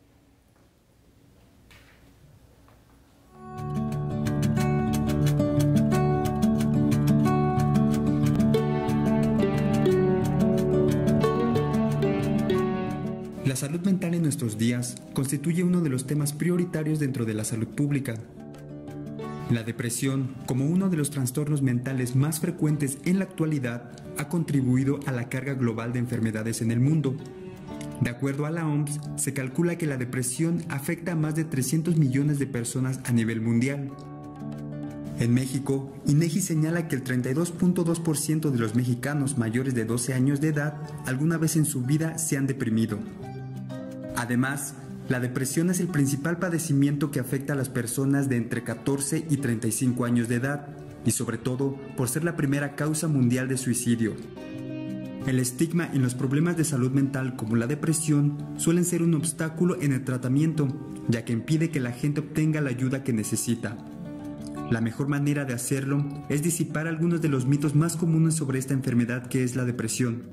La salud mental en nuestros días constituye uno de los temas prioritarios dentro de la salud pública. La depresión, como uno de los trastornos mentales más frecuentes en la actualidad, ha contribuido a la carga global de enfermedades en el mundo. De acuerdo a la OMS, se calcula que la depresión afecta a más de 300 millones de personas a nivel mundial. En México, INEGI señala que el 32.2% de los mexicanos mayores de 12 años de edad alguna vez en su vida se han deprimido. Además, la depresión es el principal padecimiento que afecta a las personas de entre 14 y 35 años de edad, y sobre todo por ser la primera causa mundial de suicidio. El estigma en los problemas de salud mental como la depresión suelen ser un obstáculo en el tratamiento, ya que impide que la gente obtenga la ayuda que necesita. La mejor manera de hacerlo es disipar algunos de los mitos más comunes sobre esta enfermedad que es la depresión.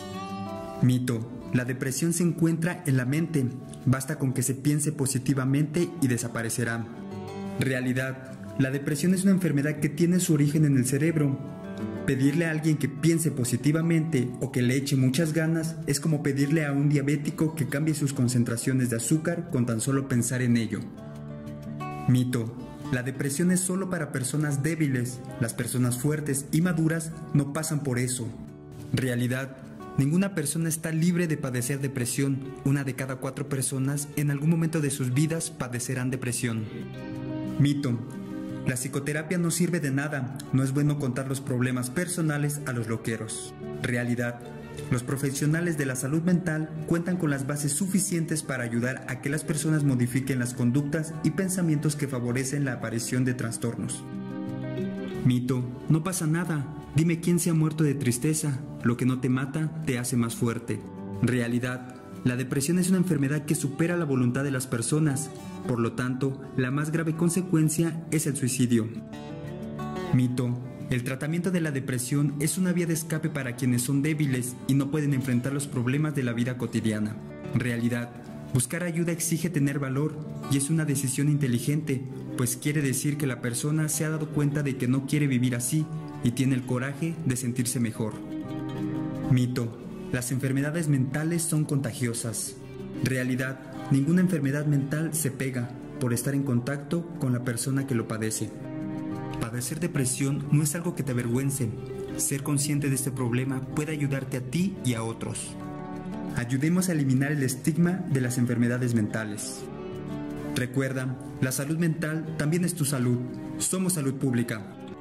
Mito: la depresión se encuentra en la mente, basta con que se piense positivamente y desaparecerá. Realidad: la depresión es una enfermedad que tiene su origen en el cerebro. Pedirle a alguien que piense positivamente o que le eche muchas ganas es como pedirle a un diabético que cambie sus concentraciones de azúcar con tan solo pensar en ello. Mito: la depresión es solo para personas débiles, las personas fuertes y maduras no pasan por eso. Realidad: ninguna persona está libre de padecer depresión. 1 de cada 4 personas en algún momento de sus vidas padecerán depresión. Mito: la psicoterapia no sirve de nada, no es bueno contar los problemas personales a los loqueros. Realidad: los profesionales de la salud mental cuentan con las bases suficientes para ayudar a que las personas modifiquen las conductas y pensamientos que favorecen la aparición de trastornos. Mito: no pasa nada, dime quién se ha muerto de tristeza, lo que no te mata te hace más fuerte. Realidad: la depresión es una enfermedad que supera la voluntad de las personas, por lo tanto, la más grave consecuencia es el suicidio. Mito: el tratamiento de la depresión es una vía de escape para quienes son débiles y no pueden enfrentar los problemas de la vida cotidiana. Realidad: buscar ayuda exige tener valor y es una decisión inteligente, pues quiere decir que la persona se ha dado cuenta de que no quiere vivir así y tiene el coraje de sentirse mejor. Mito: las enfermedades mentales son contagiosas. Realidad: ninguna enfermedad mental se pega por estar en contacto con la persona que lo padece. Padecer depresión no es algo que te avergüence. Ser consciente de este problema puede ayudarte a ti y a otros. Ayudemos a eliminar el estigma de las enfermedades mentales. Recuerda, la salud mental también es tu salud. Somos Salud Pública.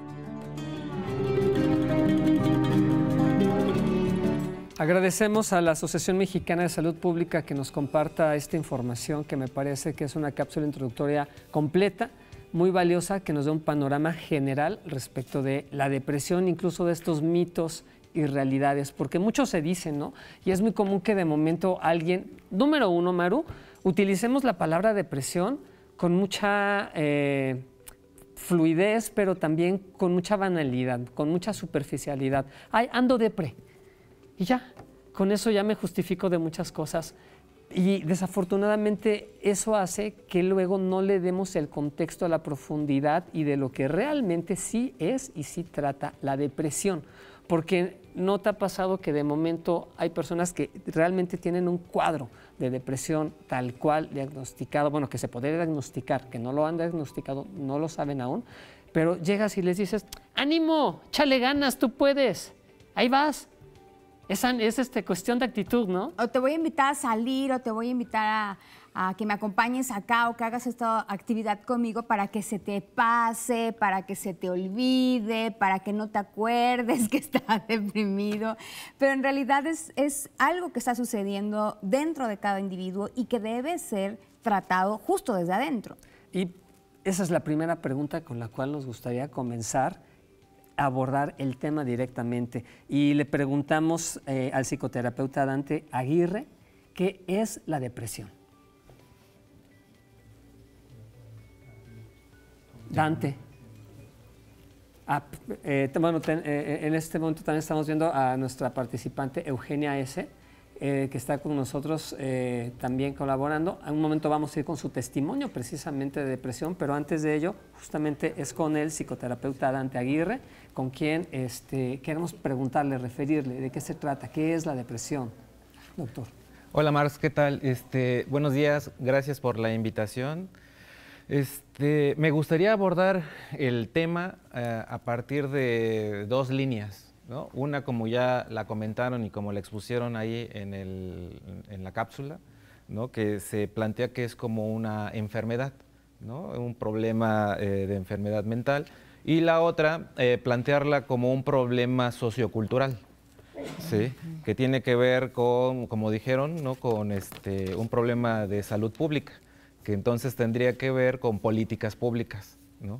Agradecemos a la Asociación Mexicana de Salud Pública que nos comparta esta información, que me parece que es una cápsula introductoria completa, muy valiosa, que nos da un panorama general respecto de la depresión, incluso de estos mitos y realidades, porque mucho se dice, ¿no? Y es muy común que de momento alguien, número uno, Maru, utilicemos la palabra depresión con mucha fluidez, pero también con mucha banalidad, con mucha superficialidad. Ay, ando depre. Y ya, con eso ya me justifico de muchas cosas. Y desafortunadamente eso hace que luego no le demos el contexto a la profundidad y de lo que realmente sí es y sí trata la depresión. Porque ¿no te ha pasado que de momento hay personas que realmente tienen un cuadro de depresión tal cual diagnosticado, bueno, que se podría diagnosticar, que no lo han diagnosticado, no lo saben aún, pero llegas y les dices, ánimo, échale ganas, tú puedes, ahí vas. Es cuestión de actitud, ¿no? O te voy a invitar a salir, o te voy a invitar a que me acompañes acá, o que hagas esta actividad conmigo para que se te pase, para que se te olvide, para que no te acuerdes que estás deprimido. Pero en realidad es algo que está sucediendo dentro de cada individuo y que debe ser tratado justo desde adentro. Y esa es la primera pregunta con la cual nos gustaría comenzar abordar el tema directamente. Y le preguntamos al psicoterapeuta Dante Aguirre, ¿qué es la depresión? Dante. En este momento también estamos viendo a nuestra participante Eugenia S., que está con nosotros también colaborando. En un momento vamos a ir con su testimonio precisamente de depresión, pero antes de ello justamente es con el psicoterapeuta Dante Aguirre, con quien queremos preguntarle, referirle de qué se trata, qué es la depresión, doctor. Hola Marx, ¿qué tal? Buenos días, gracias por la invitación. Me gustaría abordar el tema a partir de dos líneas, ¿no? Una, como ya la comentaron y como la expusieron ahí en la cápsula, ¿no? Que se plantea que es como una enfermedad, ¿no? Un problema de enfermedad mental. Y la otra, plantearla como un problema sociocultural, ¿sí? Que tiene que ver con, como dijeron, ¿no? Con un problema de salud pública, que entonces tendría que ver con políticas públicas, ¿no?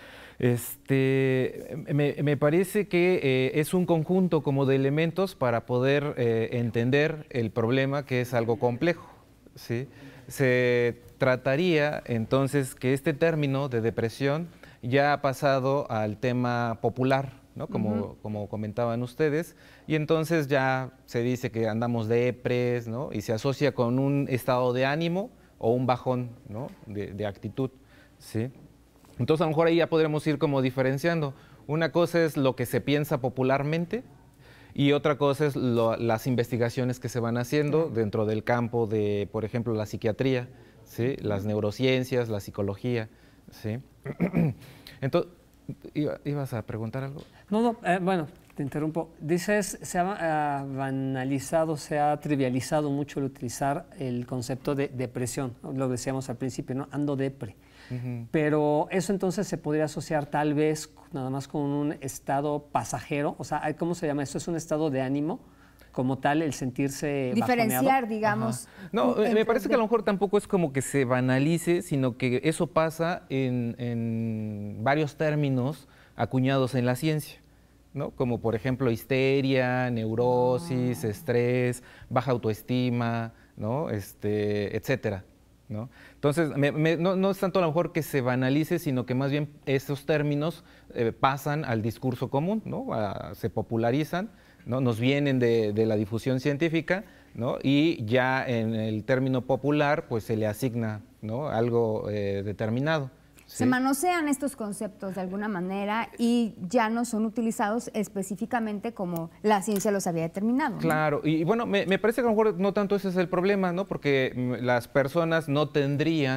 Me parece que es un conjunto como de elementos para poder entender el problema, que es algo complejo, ¿sí? Se trataría entonces que este término de depresión ya ha pasado al tema popular, ¿no? Como comentaban ustedes, y entonces ya se dice que andamos depres, ¿no? Y se asocia con un estado de ánimo o un bajón, ¿no? de actitud, ¿sí? Entonces, a lo mejor ahí ya podremos ir como diferenciando. Una cosa es lo que se piensa popularmente y otra cosa es las investigaciones que se van haciendo dentro del campo de, por ejemplo, la psiquiatría, ¿sí? Las neurociencias, la psicología, ¿sí? Entonces, ¿ibas a preguntar algo? No, bueno, te interrumpo. Dices, se ha banalizado, se ha trivializado mucho el utilizar el concepto de depresión. Lo decíamos al principio, ¿no? Ando depre. Pero eso entonces se podría asociar tal vez nada más con un estado pasajero, o sea, ¿cómo se llama? ¿Esto es un estado de ánimo como tal, el sentirse diferenciar, bajoneado? Digamos. Ajá. No, me parece que a lo mejor tampoco es como que se banalice, sino que eso pasa en varios términos acuñados en la ciencia, ¿no? Como por ejemplo histeria, neurosis, estrés, baja autoestima, ¿no? Etcétera, ¿no? Entonces, no es tanto a lo mejor que se banalice, sino que más bien esos términos pasan al discurso común, ¿no? Se popularizan, ¿no? Nos vienen de la difusión científica, ¿no? Y ya en el término popular pues se le asigna, ¿no? Algo determinado. ¿Sí? Se manosean estos conceptos de alguna manera y ya no son utilizados específicamente como la ciencia los había determinado, ¿no? Claro, y bueno, me parece que a lo mejor no tanto ese es el problema, ¿no? Porque las personas no tendrían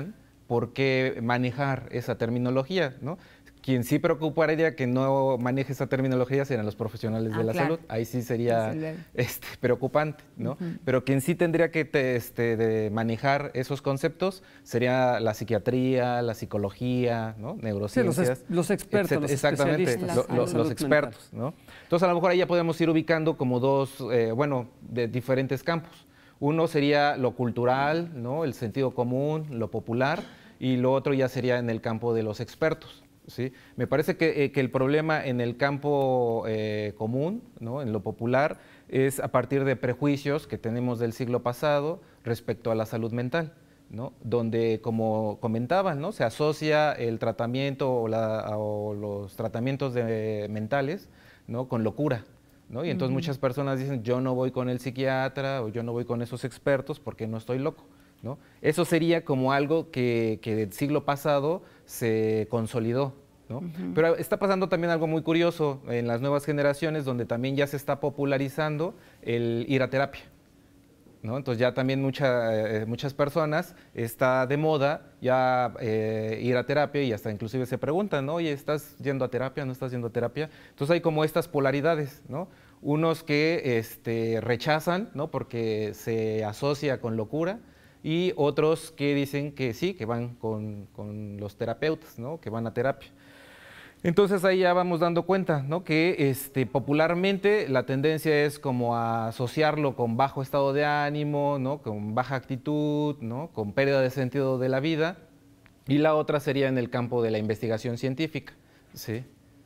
por qué manejar esa terminología, ¿no? Quien sí preocuparía que no maneje esa terminología serían los profesionales de la salud. Ahí sí sería preocupante, ¿no? Pero quien sí tendría que de manejar esos conceptos sería la psiquiatría, la psicología, ¿no? Neurociencias. Sí, los expertos, los exactamente, los expertos, ¿no? Entonces, a lo mejor ahí ya podemos ir ubicando como dos, de diferentes campos. Uno sería lo cultural, ¿no? El sentido común, lo popular, y lo otro ya sería en el campo de los expertos. ¿Sí? Me parece que el problema en el campo común, ¿no? En lo popular, es a partir de prejuicios que tenemos del siglo pasado respecto a la salud mental, ¿no? Donde, como comentaban, ¿no? Se asocia el tratamiento o los tratamientos mentales, ¿no? Con locura, ¿no? Y entonces muchas personas dicen, yo no voy con el psiquiatra o yo no voy con esos expertos porque no estoy loco, ¿no? Eso sería como algo que del siglo pasado se consolidó, ¿no? Pero está pasando también algo muy curioso en las nuevas generaciones, donde también ya se está popularizando el ir a terapia, ¿no? Entonces ya también muchas personas está de moda ya ir a terapia, y hasta inclusive se preguntan, ¿no? Oye, ¿estás yendo a terapia? ¿No estás yendo a terapia? Entonces hay como estas polaridades, ¿no? Unos que rechazan, ¿no? Porque se asocia con locura, y otros que dicen que sí, que van con los terapeutas, ¿no? Que van a terapia. Entonces ahí ya vamos dando cuenta, ¿no? Que popularmente la tendencia es como a asociarlo con bajo estado de ánimo, ¿no? Con baja actitud, ¿no? Con pérdida de sentido de la vida, y la otra sería en el campo de la investigación científica, ¿sí?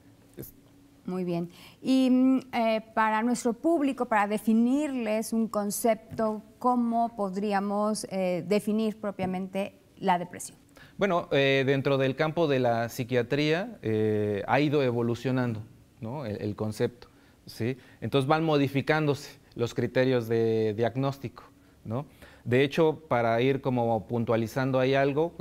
Muy bien. Y para nuestro público, para definirles un concepto, ¿cómo podríamos definir propiamente la depresión? Bueno, dentro del campo de la psiquiatría ha ido evolucionando, ¿no? el concepto, ¿sí? Entonces van modificándose los criterios de diagnóstico, ¿no? De hecho, para ir como puntualizando ahí algo,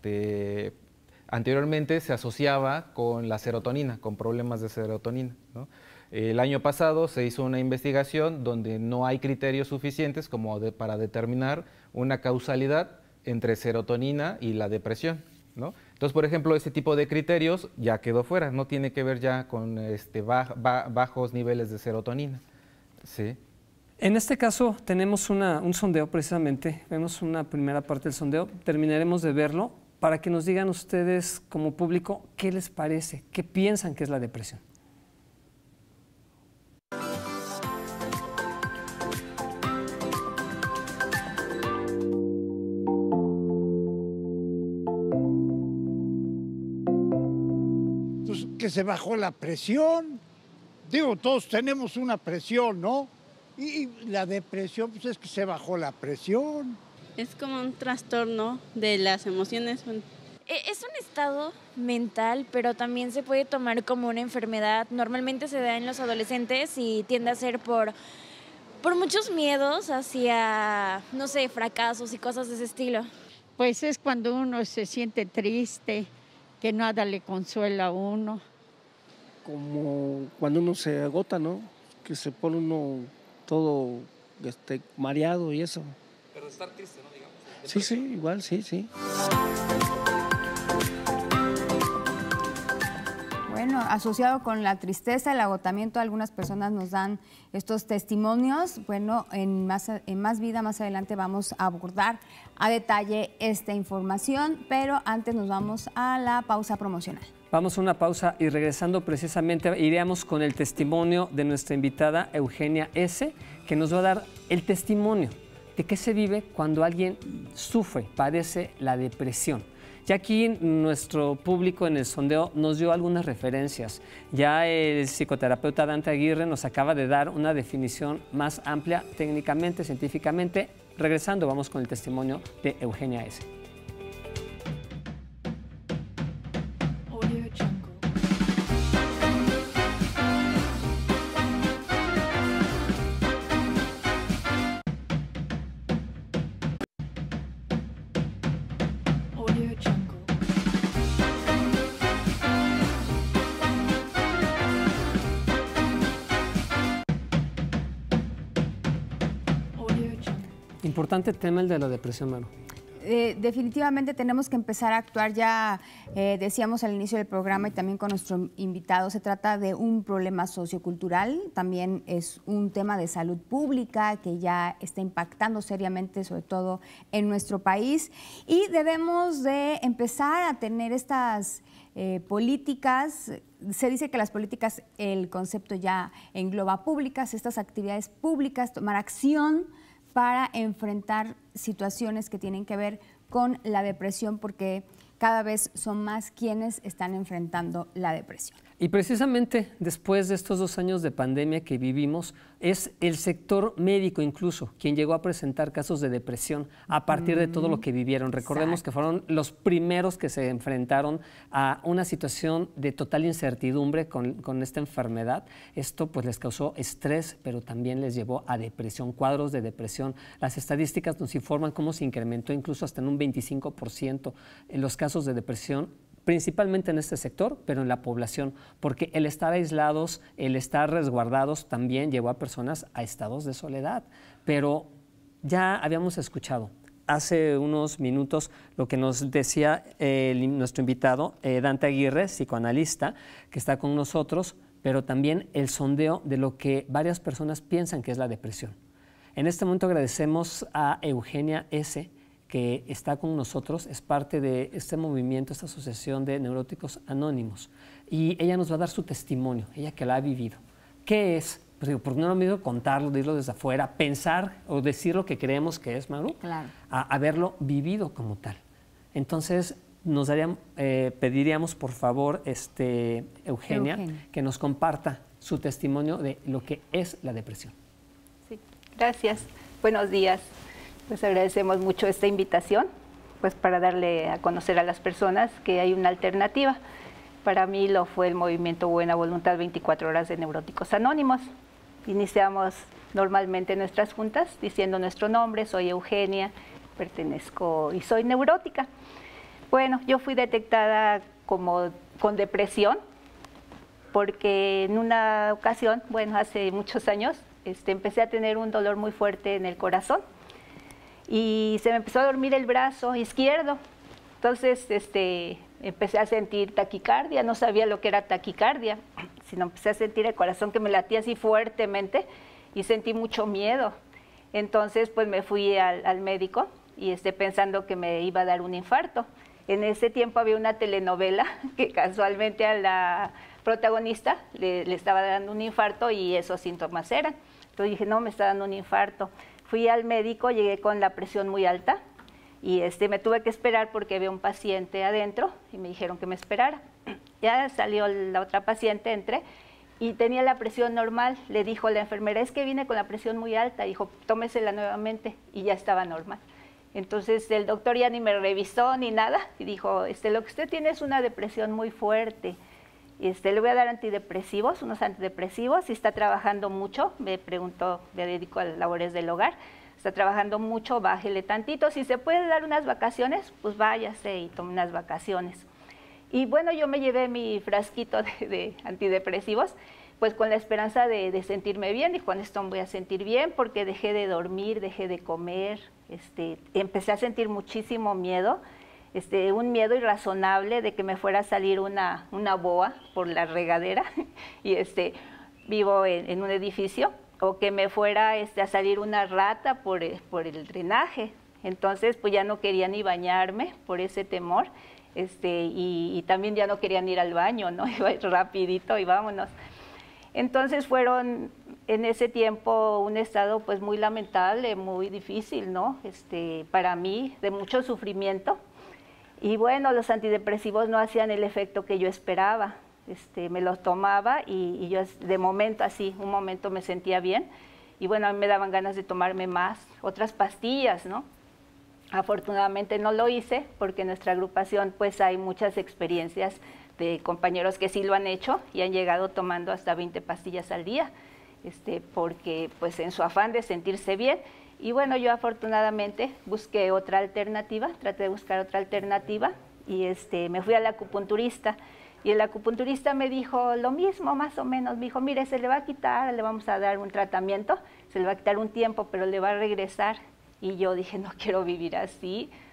anteriormente se asociaba con la serotonina, con problemas de serotonina, ¿no? El año pasado se hizo una investigación donde no hay criterios suficientes como para determinar una causalidad entre serotonina y la depresión, ¿no? Entonces, por ejemplo, este tipo de criterios ya quedó fuera, no tiene que ver ya con bajos niveles de serotonina, ¿sí? En este caso tenemos un sondeo precisamente, vemos una primera parte del sondeo, terminaremos de verlo para que nos digan ustedes como público qué les parece, qué piensan que es la depresión. Pues que se bajó la presión. Digo, todos tenemos una presión, ¿no? Y la depresión, pues es que se bajó la presión. Es como un trastorno de las emociones. Es un estado mental, pero también se puede tomar como una enfermedad. Normalmente se da en los adolescentes y tiende a ser por muchos miedos hacia, no sé, fracasos y cosas de ese estilo. Pues es cuando uno se siente triste, que nada le consuela a uno. Como cuando uno se agota, ¿no? Que se pone uno todo mareado y eso. Pero estar triste, ¿no? Digamos. Sí, igual, sí. Bueno, asociado con la tristeza, el agotamiento, algunas personas nos dan estos testimonios. Bueno, en Más Vida, más adelante vamos a abordar a detalle esta información, pero antes nos vamos a la pausa promocional. Vamos a una pausa y regresando precisamente iríamos con el testimonio de nuestra invitada Eugenia S., que nos va a dar el testimonio de qué se vive cuando alguien sufre, padece la depresión. Ya aquí nuestro público en el sondeo nos dio algunas referencias. Ya el psicoterapeuta Dante Aguirre nos acaba de dar una definición más amplia técnicamente, científicamente. Regresando, vamos con el testimonio de Eugenia S. Importante tema el de la depresión, Manu. definitivamente tenemos que empezar a actuar. Ya decíamos al inicio del programa y también con nuestro invitado, se trata de un problema sociocultural, también es un tema de salud pública que ya está impactando seriamente, sobre todo en nuestro país, y debemos de empezar a tener estas políticas. Se dice que las políticas, el concepto ya engloba públicas, estas actividades públicas, tomar acción para enfrentar situaciones que tienen que ver con la depresión, porque cada vez son más quienes están enfrentando la depresión. Y precisamente después de estos 2 años de pandemia que vivimos, es el sector médico incluso quien llegó a presentar casos de depresión a partir de todo lo que vivieron. Recordemos que fueron los primeros que se enfrentaron a una situación de total incertidumbre con esta enfermedad. Esto pues les causó estrés, pero también les llevó a depresión, cuadros de depresión. Las estadísticas nos informan cómo se incrementó incluso hasta en un 25% en los casos de depresión, principalmente en este sector, pero en la población, porque el estar aislados, el estar resguardados también llevó a personas a estados de soledad. Pero ya habíamos escuchado hace unos minutos lo que nos decía nuestro invitado, Dante Aguirre, psicoanalista, que está con nosotros, pero también el sondeo de lo que varias personas piensan que es la depresión. En este momento agradecemos a Eugenia S., que está con nosotros, es parte de este movimiento, esta asociación de neuróticos anónimos. Y ella nos va a dar su testimonio, ella que la ha vivido. ¿Qué es? Pues digo, porque no es lo mismo contarlo, decirlo desde afuera, pensar o decir lo que creemos que es, Maru, claro, a haberlo vivido como tal. Entonces, pediríamos, por favor, Eugenia, que nos comparta su testimonio de lo que es la depresión. Sí, gracias. Buenos días. Pues agradecemos mucho esta invitación, pues para darle a conocer a las personas que hay una alternativa. Para mí lo fue el movimiento Buena Voluntad 24 Horas de Neuróticos Anónimos. Iniciamos normalmente nuestras juntas diciendo nuestro nombre, soy Eugenia, pertenezco y soy neurótica. Bueno, yo fui detectada con depresión porque en una ocasión, bueno, hace muchos años, empecé a tener un dolor muy fuerte en el corazón. Y se me empezó a dormir el brazo izquierdo. Entonces empecé a sentir taquicardia, no sabía lo que era taquicardia, sino empecé a sentir el corazón que me latía así fuertemente y sentí mucho miedo. Entonces pues me fui al médico y pensando que me iba a dar un infarto. En ese tiempo había una telenovela que casualmente a la protagonista le estaba dando un infarto y esos síntomas eran. Entonces dije, no, me está dando un infarto. Fui al médico, llegué con la presión muy alta y me tuve que esperar porque había un paciente adentro y me dijeron que me esperara. Ya salió la otra paciente, entré y tenía la presión normal. Le dijo la enfermera, es que vine con la presión muy alta. Dijo, tómesela nuevamente y ya estaba normal. Entonces el doctor ya ni me revisó ni nada y dijo, lo que usted tiene es una depresión muy fuerte. Le voy a dar antidepresivos, unos antidepresivos, si está trabajando mucho, me preguntó, me dedico a labores del hogar, está trabajando mucho, bájele tantito, si se puede dar unas vacaciones, pues váyase y tome unas vacaciones. Y bueno, yo me llevé mi frasquito de antidepresivos, pues con la esperanza de sentirme bien, y con esto me voy a sentir bien, porque dejé de dormir, dejé de comer, empecé a sentir muchísimo miedo, un miedo irrazonable de que me fuera a salir una boa por la regadera y vivo en un edificio, o que me fuera a salir una rata por el drenaje. Entonces pues ya no quería ni bañarme por ese temor, y también ya no querían ir al baño, ¿no? Iba rapidito y vámonos. Entonces fueron en ese tiempo un estado pues muy lamentable, muy difícil, ¿no? Para mí, de mucho sufrimiento. Y bueno, los antidepresivos no hacían el efecto que yo esperaba. Me los tomaba y yo de momento así, un momento me sentía bien. Y bueno, a mí me daban ganas de tomarme otras pastillas, ¿no? Afortunadamente no lo hice porque en nuestra agrupación pues hay muchas experiencias de compañeros que sí lo han hecho y han llegado tomando hasta 20 pastillas al día, porque pues en su afán de sentirse bien. Y bueno, yo afortunadamente busqué otra alternativa, traté de buscar otra alternativa y me fui al acupunturista. Y el acupunturista me dijo lo mismo, más o menos. Me dijo, mire, se le va a quitar, le vamos a dar un tratamiento, se le va a quitar un tiempo, pero le va a regresar. Y yo dije, no quiero vivir así.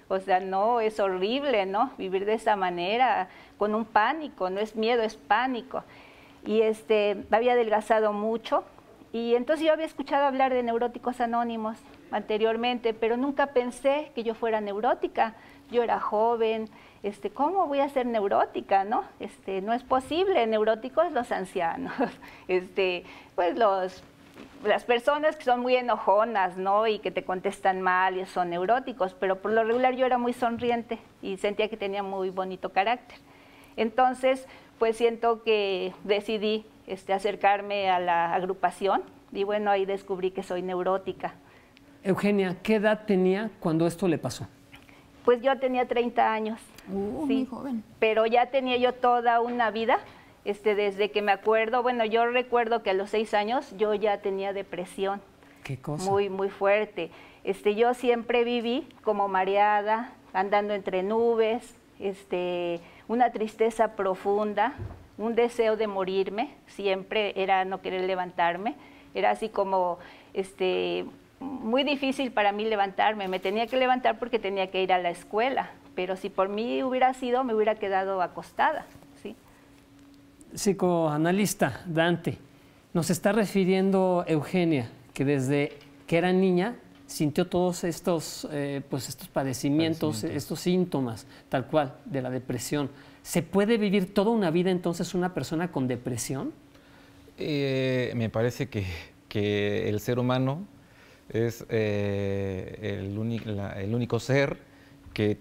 O sea, no, es horrible, ¿no? Vivir de esa manera, con un pánico, no es miedo, es pánico. Y había adelgazado mucho, y entonces yo había escuchado hablar de neuróticos anónimos anteriormente, pero nunca pensé que yo fuera neurótica. Yo era joven, ¿cómo voy a ser neurótica, no? No es posible, neuróticos los ancianos, pues las personas que son muy enojonas, ¿no? Y que te contestan mal y son neuróticos, pero por lo regular yo era muy sonriente y sentía que tenía muy bonito carácter. Entonces, pues siento que decidí acercarme a la agrupación y bueno, ahí descubrí que soy neurótica. Eugenia, ¿qué edad tenía cuando esto le pasó? Pues yo tenía 30 años, sí, muy joven. Pero ya tenía yo toda una vida, desde que me acuerdo, bueno, yo recuerdo que a los 6 años yo ya tenía depresión. ¿Qué cosa? Muy, muy fuerte. Yo siempre viví como mareada, andando entre nubes, una tristeza profunda, un deseo de morirme, siempre era no querer levantarme, era así como, muy difícil para mí levantarme, me tenía que levantar porque tenía que ir a la escuela, pero si por mí hubiera sido, me hubiera quedado acostada, ¿sí? Psicoanalista Dante, nos está refiriendo Eugenia, que desde que era niña sintió todos estos padecimientos, estos síntomas, tal cual, de la depresión. ¿Se puede vivir toda una vida entonces una persona con depresión? Me parece que el ser humano es el único ser que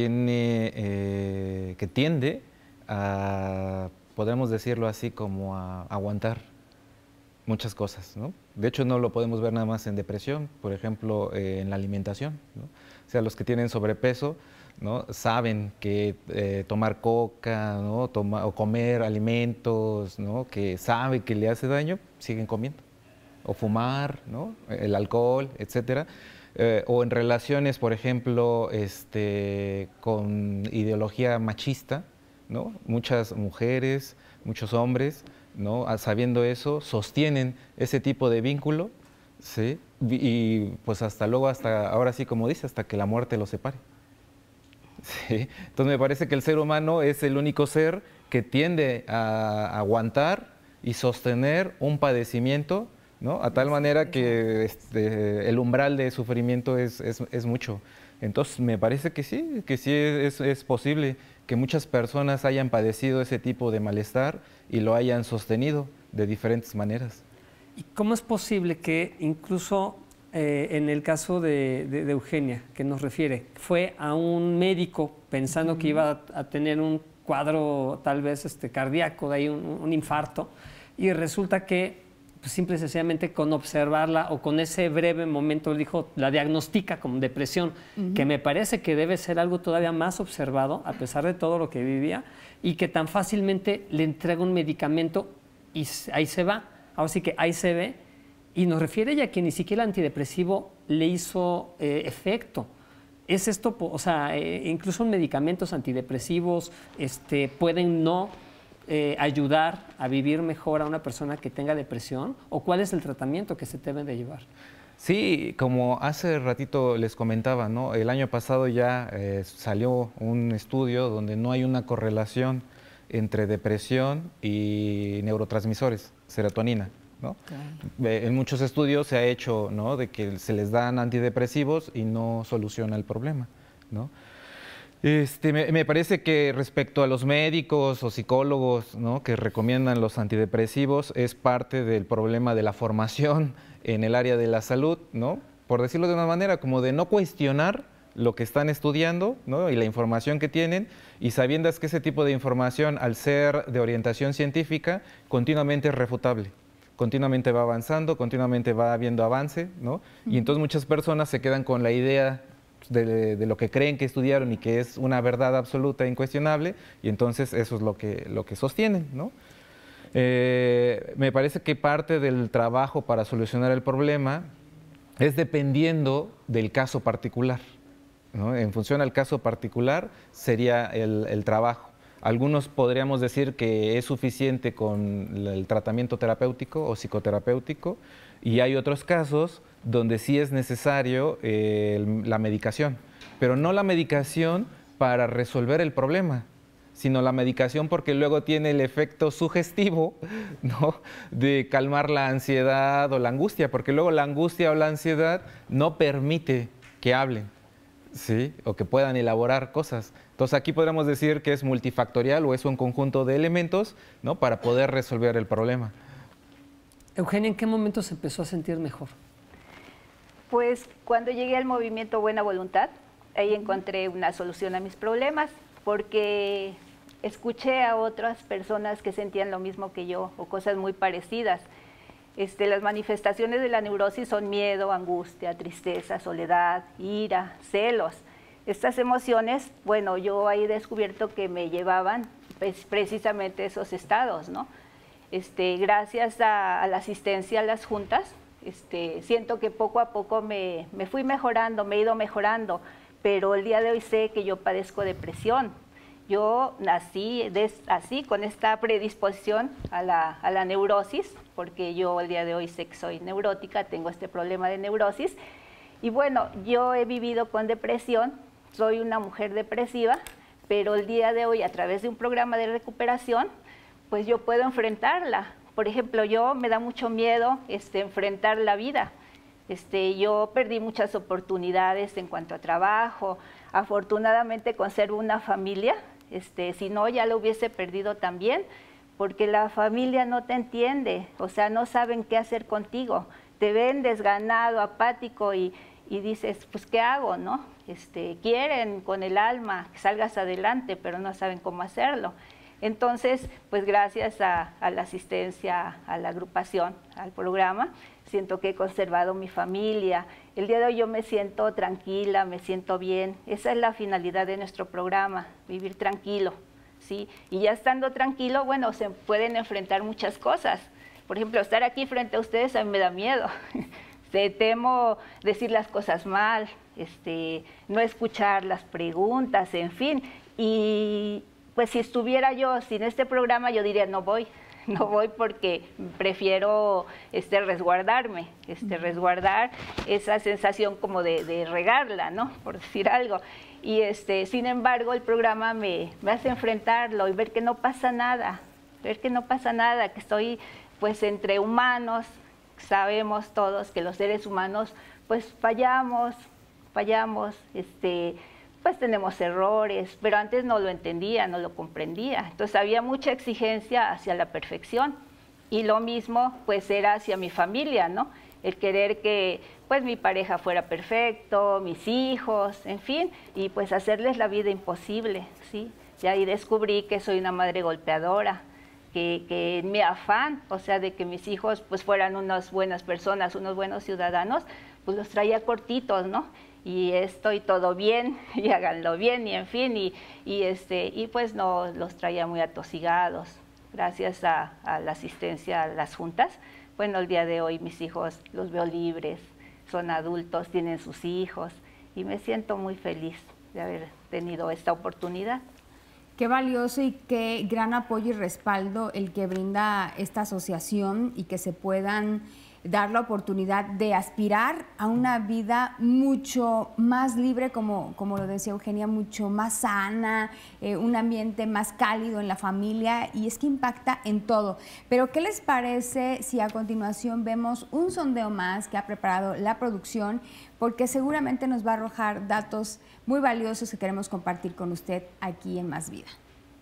tiende a, podemos decirlo así, como a aguantar muchas cosas, ¿no? De hecho, no lo podemos ver nada más en depresión, por ejemplo, en la alimentación, ¿no? O sea, los que tienen sobrepeso, ¿no? Saben que tomar coca, ¿no? o comer alimentos, ¿no? que sabe que le hace daño, siguen comiendo. O fumar, ¿no? El alcohol, etcétera. O en relaciones, por ejemplo, con ideología machista, ¿no? Muchas mujeres, muchos hombres, ¿no? Sabiendo eso, sostienen ese tipo de vínculo, ¿sí? Y pues hasta luego, ahora sí como dice, hasta que la muerte los separe. ¿Sí? Entonces me parece que el ser humano es el único ser que tiende a aguantar y sostener un padecimiento, ¿no? A tal manera que el umbral de sufrimiento es mucho. Entonces me parece que sí es posible que muchas personas hayan padecido ese tipo de malestar y lo hayan sostenido de diferentes maneras. ¿Y cómo es posible que incluso en el caso de Eugenia, que nos refiere, fue a un médico pensando que iba a tener un cuadro tal vez cardíaco, de ahí un infarto, y resulta que pues, simple y sencillamente con observarla o con ese breve momento, dijo, la diagnostica como depresión, que me parece que debe ser algo todavía más observado, a pesar de todo lo que vivía, y que tan fácilmente le entrega un medicamento y ahí se va. Ahora sí que ahí se ve, y nos refiere ella que ni siquiera el antidepresivo le hizo efecto. ¿Es esto, o sea, incluso medicamentos antidepresivos pueden no ayudar a vivir mejor a una persona que tenga depresión? ¿O cuál es el tratamiento que se debe de llevar? Sí, como hace ratito les comentaba, ¿no? El año pasado ya salió un estudio donde no hay una correlación entre depresión y neurotransmisores, serotonina, ¿no? Claro. En muchos estudios se ha hecho, ¿no? de que se les dan antidepresivos y no soluciona el problema, ¿no? Me parece que respecto a los médicos o psicólogos, ¿no? que recomiendan los antidepresivos, es parte del problema de la formación en el área de la salud, ¿no? Por decirlo de una manera, como de no cuestionar lo que están estudiando, ¿no? y la información que tienen, y sabiendo que ese tipo de información, al ser de orientación científica, continuamente es refutable, continuamente va avanzando, continuamente va habiendo avance, ¿no? Y entonces muchas personas se quedan con la idea de lo que creen que estudiaron y que es una verdad absoluta e incuestionable, y entonces eso es lo que sostienen, ¿no? Me parece que parte del trabajo para solucionar el problema es dependiendo del caso particular, ¿no? En función al caso particular sería el trabajo. Algunos podríamos decir que es suficiente con el tratamiento terapéutico o psicoterapéutico, y hay otros casos donde sí es necesario la medicación. pero no la medicación para resolver el problema, sino la medicación porque luego tiene el efecto sugestivo, ¿no?, de calmar la ansiedad o la angustia, porque luego la angustia o la ansiedad no permite que hablen, ¿sí?, o que puedan elaborar cosas. Entonces aquí podríamos decir que es multifactorial o es un conjunto de elementos, ¿no?, para poder resolver el problema. Eugenia, ¿en qué momento se empezó a sentir mejor? Pues cuando llegué al movimiento Buena Voluntad, ahí encontré una solución a mis problemas, porque escuché a otras personas que sentían lo mismo que yo o cosas muy parecidas. Las manifestaciones de la neurosis son miedo, angustia, tristeza, soledad, ira, celos. Estas emociones, bueno, yo ahí he descubierto que me llevaban pues, precisamente esos estados, ¿no? Gracias a la asistencia a las juntas, siento que poco a poco me fui mejorando, me he ido mejorando, pero el día de hoy sé que yo padezco depresión. Yo nací así, con esta predisposición a la neurosis, porque yo el día de hoy sé que soy neurótica, tengo este problema de neurosis. Y bueno, yo he vivido con depresión, soy una mujer depresiva, pero el día de hoy a través de un programa de recuperación, pues yo puedo enfrentarla. Por ejemplo, me da mucho miedo enfrentar la vida. Yo perdí muchas oportunidades en cuanto a trabajo. Afortunadamente conservo una familia. Si no, ya lo hubiese perdido también, porque la familia no te entiende, o sea, no saben qué hacer contigo. Te ven desganado, apático y dices, pues, ¿qué hago, no? Quieren con el alma que salgas adelante, pero no saben cómo hacerlo. Entonces, pues gracias a la asistencia, a la agrupación, al programa, siento que he conservado mi familia. El día de hoy yo me siento tranquila, me siento bien. Esa es la finalidad de nuestro programa, vivir tranquilo, ¿sí? Y ya estando tranquilo, bueno, se pueden enfrentar muchas cosas. Por ejemplo, estar aquí frente a ustedes a mí me da miedo. Temo decir las cosas mal, no escuchar las preguntas, en fin. Y pues si estuviera yo sin este programa, yo diría, no voy porque prefiero resguardarme, resguardar esa sensación como de regarla, ¿no?, por decir algo. Y sin embargo, el programa me hace enfrentarlo y ver que no pasa nada, que estoy pues entre humanos. Sabemos todos que los seres humanos pues fallamos, pues tenemos errores, pero antes no lo entendía, no lo comprendía. Entonces había mucha exigencia hacia la perfección y lo mismo pues era hacia mi familia, ¿no? El querer que pues mi pareja fuera perfecto, mis hijos, en fin, y pues hacerles la vida imposible, ¿sí? Y ahí descubrí que soy una madre golpeadora, que en mi afán, o sea, de que mis hijos pues fueran unas buenas personas, unos buenos ciudadanos, pues los traía cortitos, ¿no? Y estoy todo bien, y háganlo bien, y en fin, y pues no los traía muy atosigados. Gracias a la asistencia a las juntas, bueno, el día de hoy mis hijos los veo libres, son adultos, tienen sus hijos, y me siento muy feliz de haber tenido esta oportunidad. Qué valioso y qué gran apoyo y respaldo el que brinda esta asociación y que se puedan dar la oportunidad de aspirar a una vida mucho más libre, como lo decía Eugenia, mucho más sana, un ambiente más cálido en la familia, y es que impacta en todo. Pero ¿qué les parece si a continuación vemos un sondeo más que ha preparado la producción? Porque seguramente nos va a arrojar datos muy valiosos que queremos compartir con usted aquí en Más Vida.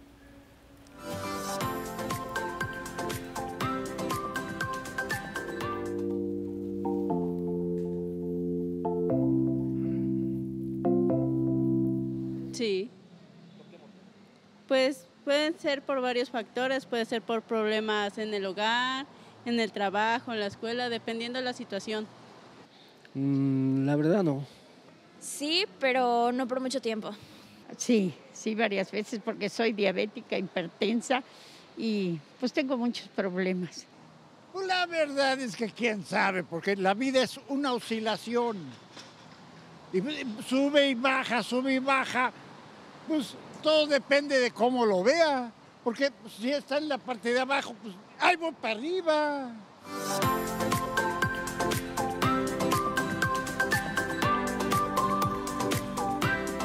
Sí. Pues pueden ser por varios factores, puede ser por problemas en el hogar, en el trabajo, en la escuela, dependiendo de la situación. La verdad no. Sí, pero no por mucho tiempo. Sí, varias veces porque soy diabética, hipertensa y pues tengo muchos problemas. Pues la verdad es que quién sabe, porque la vida es una oscilación. Y sube y baja, pues todo depende de cómo lo vea, porque pues, si está en la parte de abajo, pues ahí voy para arriba.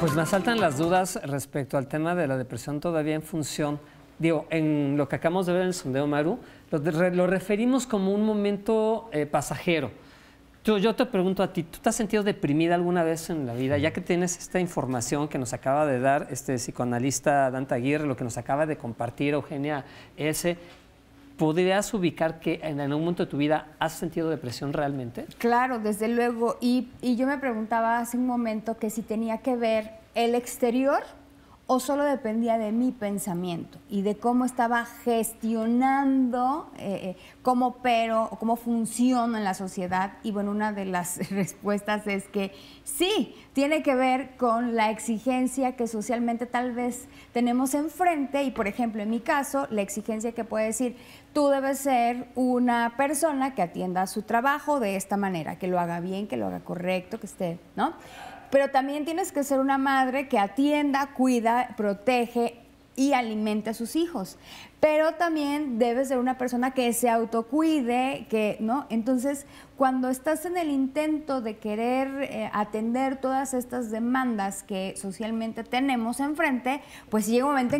Pues me asaltan las dudas respecto al tema de la depresión todavía en función, digo, en lo que acabamos de ver en el sondeo, Maru, lo referimos como un momento pasajero. Yo te pregunto a ti, ¿tú te has sentido deprimida alguna vez en la vida? Ya que tienes esta información que nos acaba de dar este psicoanalista Dante Aguirre, lo que nos acaba de compartir Eugenia S., ¿podrías ubicar que en algún momento de tu vida has sentido depresión realmente? Claro, desde luego. Y yo me preguntaba hace un momento que si tenía que ver el exterior o solo dependía de mi pensamiento y de cómo estaba gestionando, cómo opero o cómo funciono en la sociedad. Y bueno, una de las respuestas es que sí, tiene que ver con la exigencia que socialmente tal vez tenemos enfrente y, por ejemplo, en mi caso, la exigencia que puede decir, tú debes ser una persona que atienda su trabajo de esta manera, que lo haga bien, que lo haga correcto, que esté, ¿no? Pero también tienes que ser una madre que atienda, cuida, protege y alimente a sus hijos. Pero también debes ser una persona que se autocuide, que, ¿no? Entonces, cuando estás en el intento de querer atender todas estas demandas que socialmente tenemos enfrente, pues llega un momento en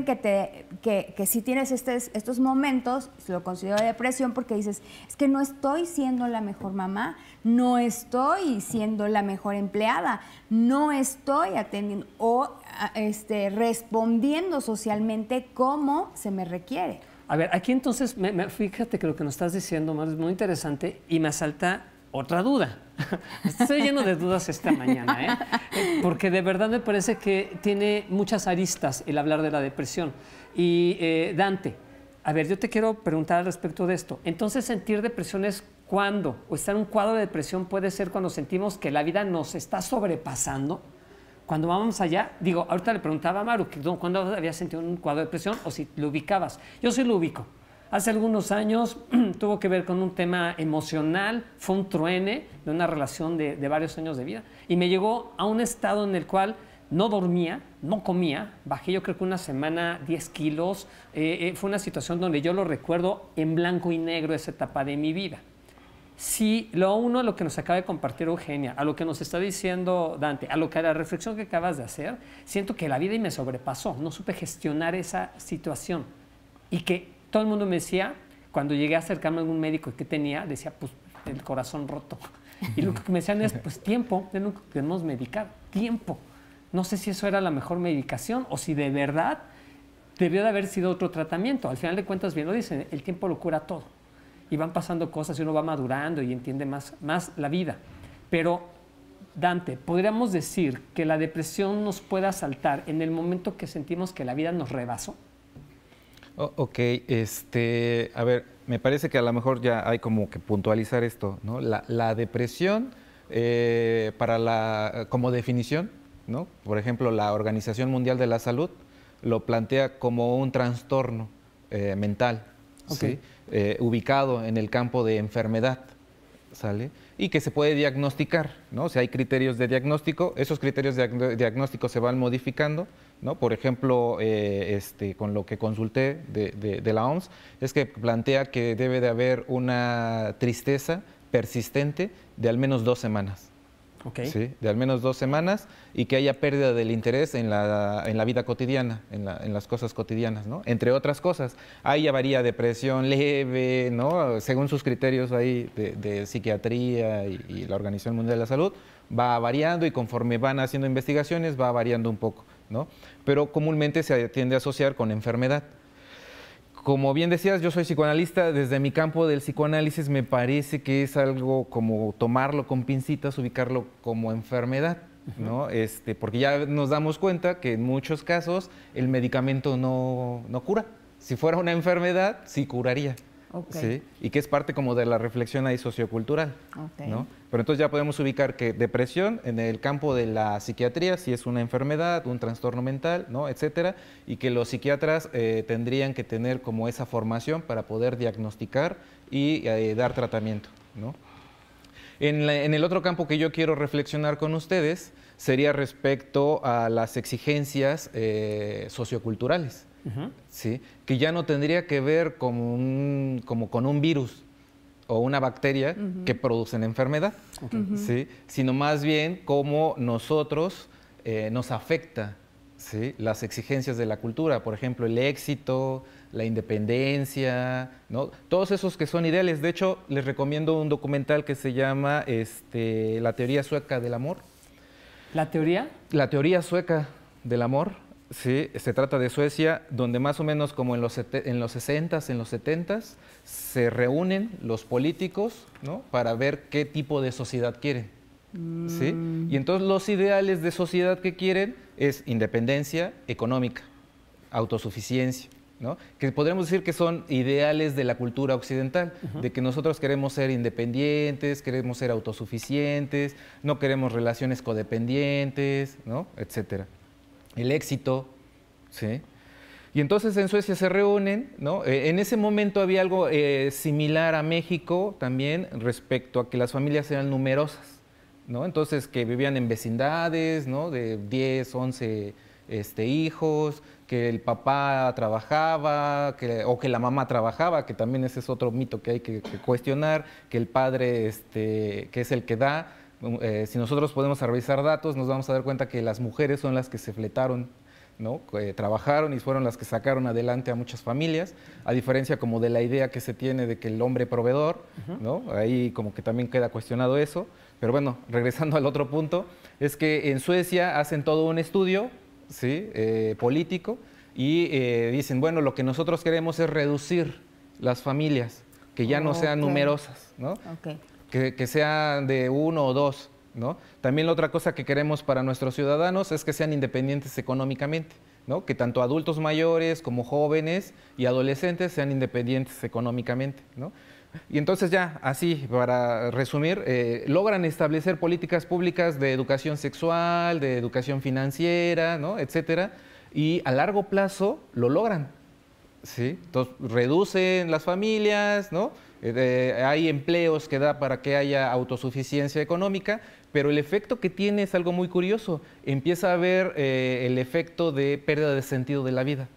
que si tienes estos momentos, lo considero depresión porque dices, es que no estoy siendo la mejor mamá, no estoy siendo la mejor empleada, no estoy atendiendo o respondiendo socialmente como se me requiere. A ver, aquí entonces, fíjate que lo que nos estás diciendo, Mar, es muy interesante y me asalta otra duda. Estoy lleno de dudas esta mañana, porque de verdad me parece que tiene muchas aristas el hablar de la depresión. Y Dante, a ver, yo te quiero preguntar al respecto de esto. Entonces, sentir depresión es cuándo, o estar en un cuadro de depresión puede ser cuando sentimos que la vida nos está sobrepasando. Cuando vamos allá, digo, ahorita le preguntaba a Maru cuándo había sentido un cuadro de depresión o si lo ubicabas. Yo sí lo ubico. Hace algunos años tuvo que ver con un tema emocional, fue un truene de una relación de varios años de vida y me llegó a un estado en el cual no dormía, no comía, bajé yo creo que una semana 10 kilos, fue una situación donde yo lo recuerdo en blanco y negro esa etapa de mi vida. Si lo que nos acaba de compartir Eugenia, a lo que nos está diciendo Dante, a la reflexión que acabas de hacer, siento que la vida me sobrepasó, no supe gestionar esa situación y que todo el mundo me decía, cuando llegué a acercarme a algún médico que tenía, decía, pues el corazón roto. Y lo que me decían es, pues tiempo, es lo que queremos medicar, tiempo. No sé si eso era la mejor medicación o si de verdad debió de haber sido otro tratamiento. Al final de cuentas, bien lo dicen, el tiempo lo cura todo. Y van pasando cosas y uno va madurando y entiende más la vida. Pero, Dante, ¿podríamos decir que la depresión nos puede asaltar en el momento que sentimos que la vida nos rebasó? Ok, a ver, me parece que a lo mejor ya hay como que puntualizar esto, ¿no? La depresión, como definición, ¿no? Por ejemplo, la Organización Mundial de la Salud lo plantea como un trastorno mental, okay. ¿sí? Ubicado en el campo de enfermedad, ¿sale? Y que se puede diagnosticar, ¿no? Si hay criterios de diagnóstico, esos criterios de diagnóstico se van modificando, ¿no? Por ejemplo, con lo que consulté de la OMS, es que plantea que debe de haber una tristeza persistente de al menos 2 semanas. Okay. ¿Sí? De al menos 2 semanas y que haya pérdida del interés en la vida cotidiana, en las cosas cotidianas, ¿no? Entre otras cosas. Ahí ya varía depresión leve, ¿no? Según sus criterios ahí de psiquiatría y la Organización Mundial de la Salud, va variando y conforme van haciendo investigaciones va variando un poco, ¿no? Pero comúnmente se tiende a asociar con enfermedad. Como bien decías, yo soy psicoanalista, desde mi campo del psicoanálisis me parece que es algo como tomarlo con pincitas, ubicarlo como enfermedad, ¿no? Porque ya nos damos cuenta que en muchos casos el medicamento no cura. Si fuera una enfermedad, sí curaría. Okay. ¿Sí? Y que es parte como de la reflexión ahí sociocultural, okay. ¿no? Pero entonces ya podemos ubicar que depresión en el campo de la psiquiatría sí es una enfermedad, un trastorno mental, ¿no? Etcétera, y que los psiquiatras tendrían que tener como esa formación para poder diagnosticar y dar tratamiento, ¿no? En el otro campo que yo quiero reflexionar con ustedes sería respecto a las exigencias socioculturales. ¿Sí? Que ya no tendría que ver como con un virus o una bacteria que producen enfermedad, ¿sí? Sino más bien como nosotros nos afecta, ¿sí?, las exigencias de la cultura, por ejemplo, el éxito, la independencia, ¿no? Todos esos que son ideales. De hecho, les recomiendo un documental que se llama La teoría sueca del amor. ¿La teoría? La teoría sueca del amor, sí, se trata de Suecia, donde más o menos como en los 60s, en los 70s, se reúnen los políticos, ¿no?, para ver qué tipo de sociedad quieren, ¿sí? Y entonces los ideales de sociedad que quieren es independencia económica, autosuficiencia, ¿no?, que podríamos decir que son ideales de la cultura occidental, de que nosotros queremos ser independientes, queremos ser autosuficientes, no queremos relaciones codependientes, ¿no?, etcétera. El éxito, ¿sí? Y entonces en Suecia se reúnen, ¿no? En ese momento había algo similar a México también respecto a que las familias eran numerosas, ¿no? Entonces que vivían en vecindades, ¿no?, de 10, 11 hijos, que el papá trabajaba, o que la mamá trabajaba, que también ese es otro mito que hay que cuestionar, que el padre que es el que da. Si nosotros podemos revisar datos, nos vamos a dar cuenta que las mujeres son las que se fletaron, ¿no?, trabajaron y fueron las que sacaron adelante a muchas familias, a diferencia como de la idea que se tiene de que el hombre proveedor, ¿no? Ahí como que también queda cuestionado eso. Pero bueno, regresando al otro punto, es que en Suecia hacen todo un estudio, ¿sí?, político, y dicen, bueno, lo que nosotros queremos es reducir las familias, que ya no sean numerosas, ¿no? Que sean de 1 o 2, ¿no? También la otra cosa que queremos para nuestros ciudadanos es que sean independientes económicamente, ¿no? Que tanto adultos mayores como jóvenes y adolescentes sean independientes económicamente, ¿no? Y entonces ya, así, para resumir, logran establecer políticas públicas de educación sexual, de educación financiera, ¿no?, etcétera, y a largo plazo lo logran, ¿sí? Entonces, reducen las familias, ¿no? Hay empleos que da para que haya autosuficiencia económica, pero el efecto que tiene es algo muy curioso. Empieza a haber el efecto de pérdida de sentido de la vida.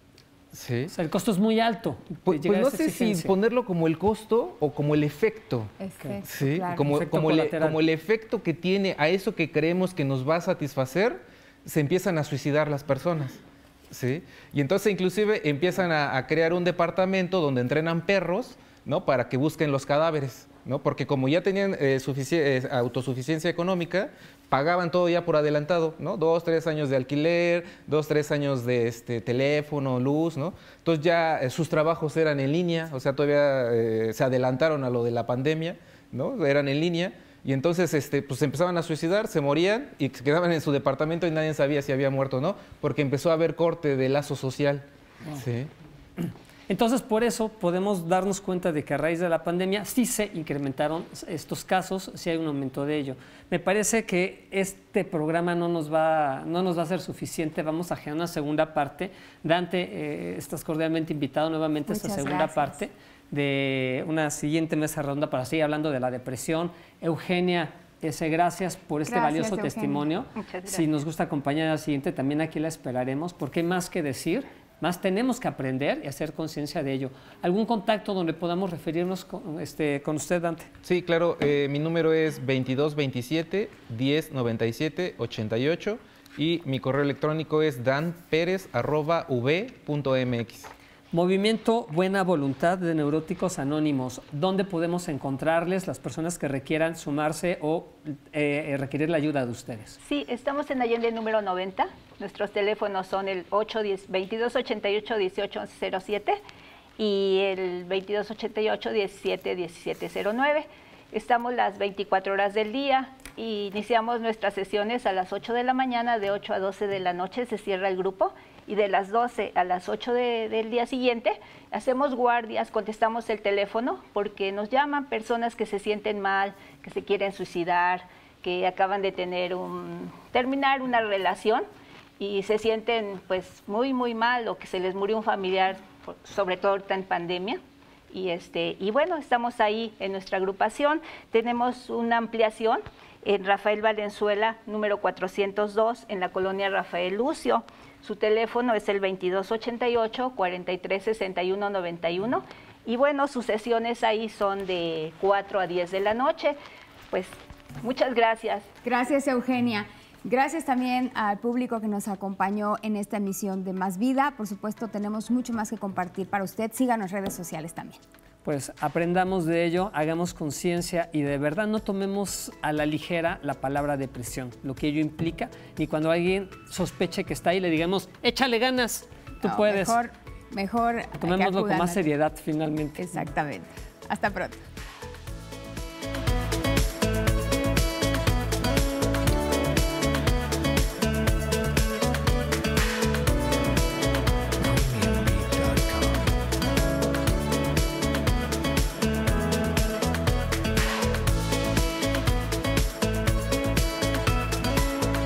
¿Sí? O sea, el costo es muy alto. Pues no sé si ponerlo como el costo o como el efecto. ¿Sí? Claro. Como el efecto que tiene a eso que creemos que nos va a satisfacer, se empiezan a suicidar las personas. ¿Sí? Y entonces inclusive empiezan a crear un departamento donde entrenan perros, ¿no?, para que busquen los cadáveres, ¿no? Porque como ya tenían autosuficiencia económica, pagaban todo ya por adelantado, ¿no? 2, 3 años de alquiler, 2, 3 años de teléfono, luz, ¿no? Entonces ya sus trabajos eran en línea, o sea, todavía se adelantaron a lo de la pandemia, ¿no? Eran en línea, y entonces pues empezaban a suicidar, se morían y se quedaban en su departamento y nadie sabía si había muerto o no, porque empezó a haber corte de lazo social. ¿Sí? Entonces, por eso podemos darnos cuenta de que a raíz de la pandemia sí se incrementaron estos casos, sí hay un aumento de ello. Me parece que este programa no nos va a ser suficiente, vamos a generar una segunda parte. Dante, estás cordialmente invitado nuevamente a esta segunda parte de una siguiente mesa redonda para seguir hablando de la depresión. Eugenia, gracias por este valioso testimonio. Si nos gusta acompañar a la siguiente, también aquí la esperaremos, porque hay más que decir. Más tenemos que aprender y hacer conciencia de ello. ¿Algún contacto donde podamos referirnos con usted, Dante? Sí, claro. Mi número es 2227 1097 88 y mi correo electrónico es danperez@v.mx. Movimiento Buena Voluntad de Neuróticos Anónimos. ¿Dónde podemos encontrarles las personas que requieran sumarse o requerir la ayuda de ustedes? Sí, estamos en Allende número 90. Nuestros teléfonos son el 2288-1807 y el 2288-171709. Estamos las 24 horas del día y iniciamos nuestras sesiones a las 8 de la mañana, de 8 a 12 de la noche se cierra el grupo. Y de las 12 a las 8 del día siguiente hacemos guardias, contestamos el teléfono porque nos llaman personas que se sienten mal, que se quieren suicidar, que acaban de terminar una relación y se sienten pues muy mal o que se les murió un familiar, sobre todo ahorita en pandemia. Y bueno, estamos ahí en nuestra agrupación, tenemos una ampliación en Rafael Valenzuela, número 402, en la colonia Rafael Lucio. Su teléfono es el 2288-436191 y bueno, sus sesiones ahí son de 4 a 10 de la noche. Pues muchas gracias. Gracias, Eugenia. Gracias también al público que nos acompañó en esta emisión de Más Vida. Por supuesto, tenemos mucho más que compartir para usted. Síganos en redes sociales también. Pues aprendamos de ello, hagamos conciencia y de verdad no tomemos a la ligera la palabra depresión, lo que ello implica. Y cuando alguien sospeche que está ahí, le digamos, échale ganas, tú puedes. Mejor tomémoslo con más seriedad finalmente. Exactamente. Hasta pronto.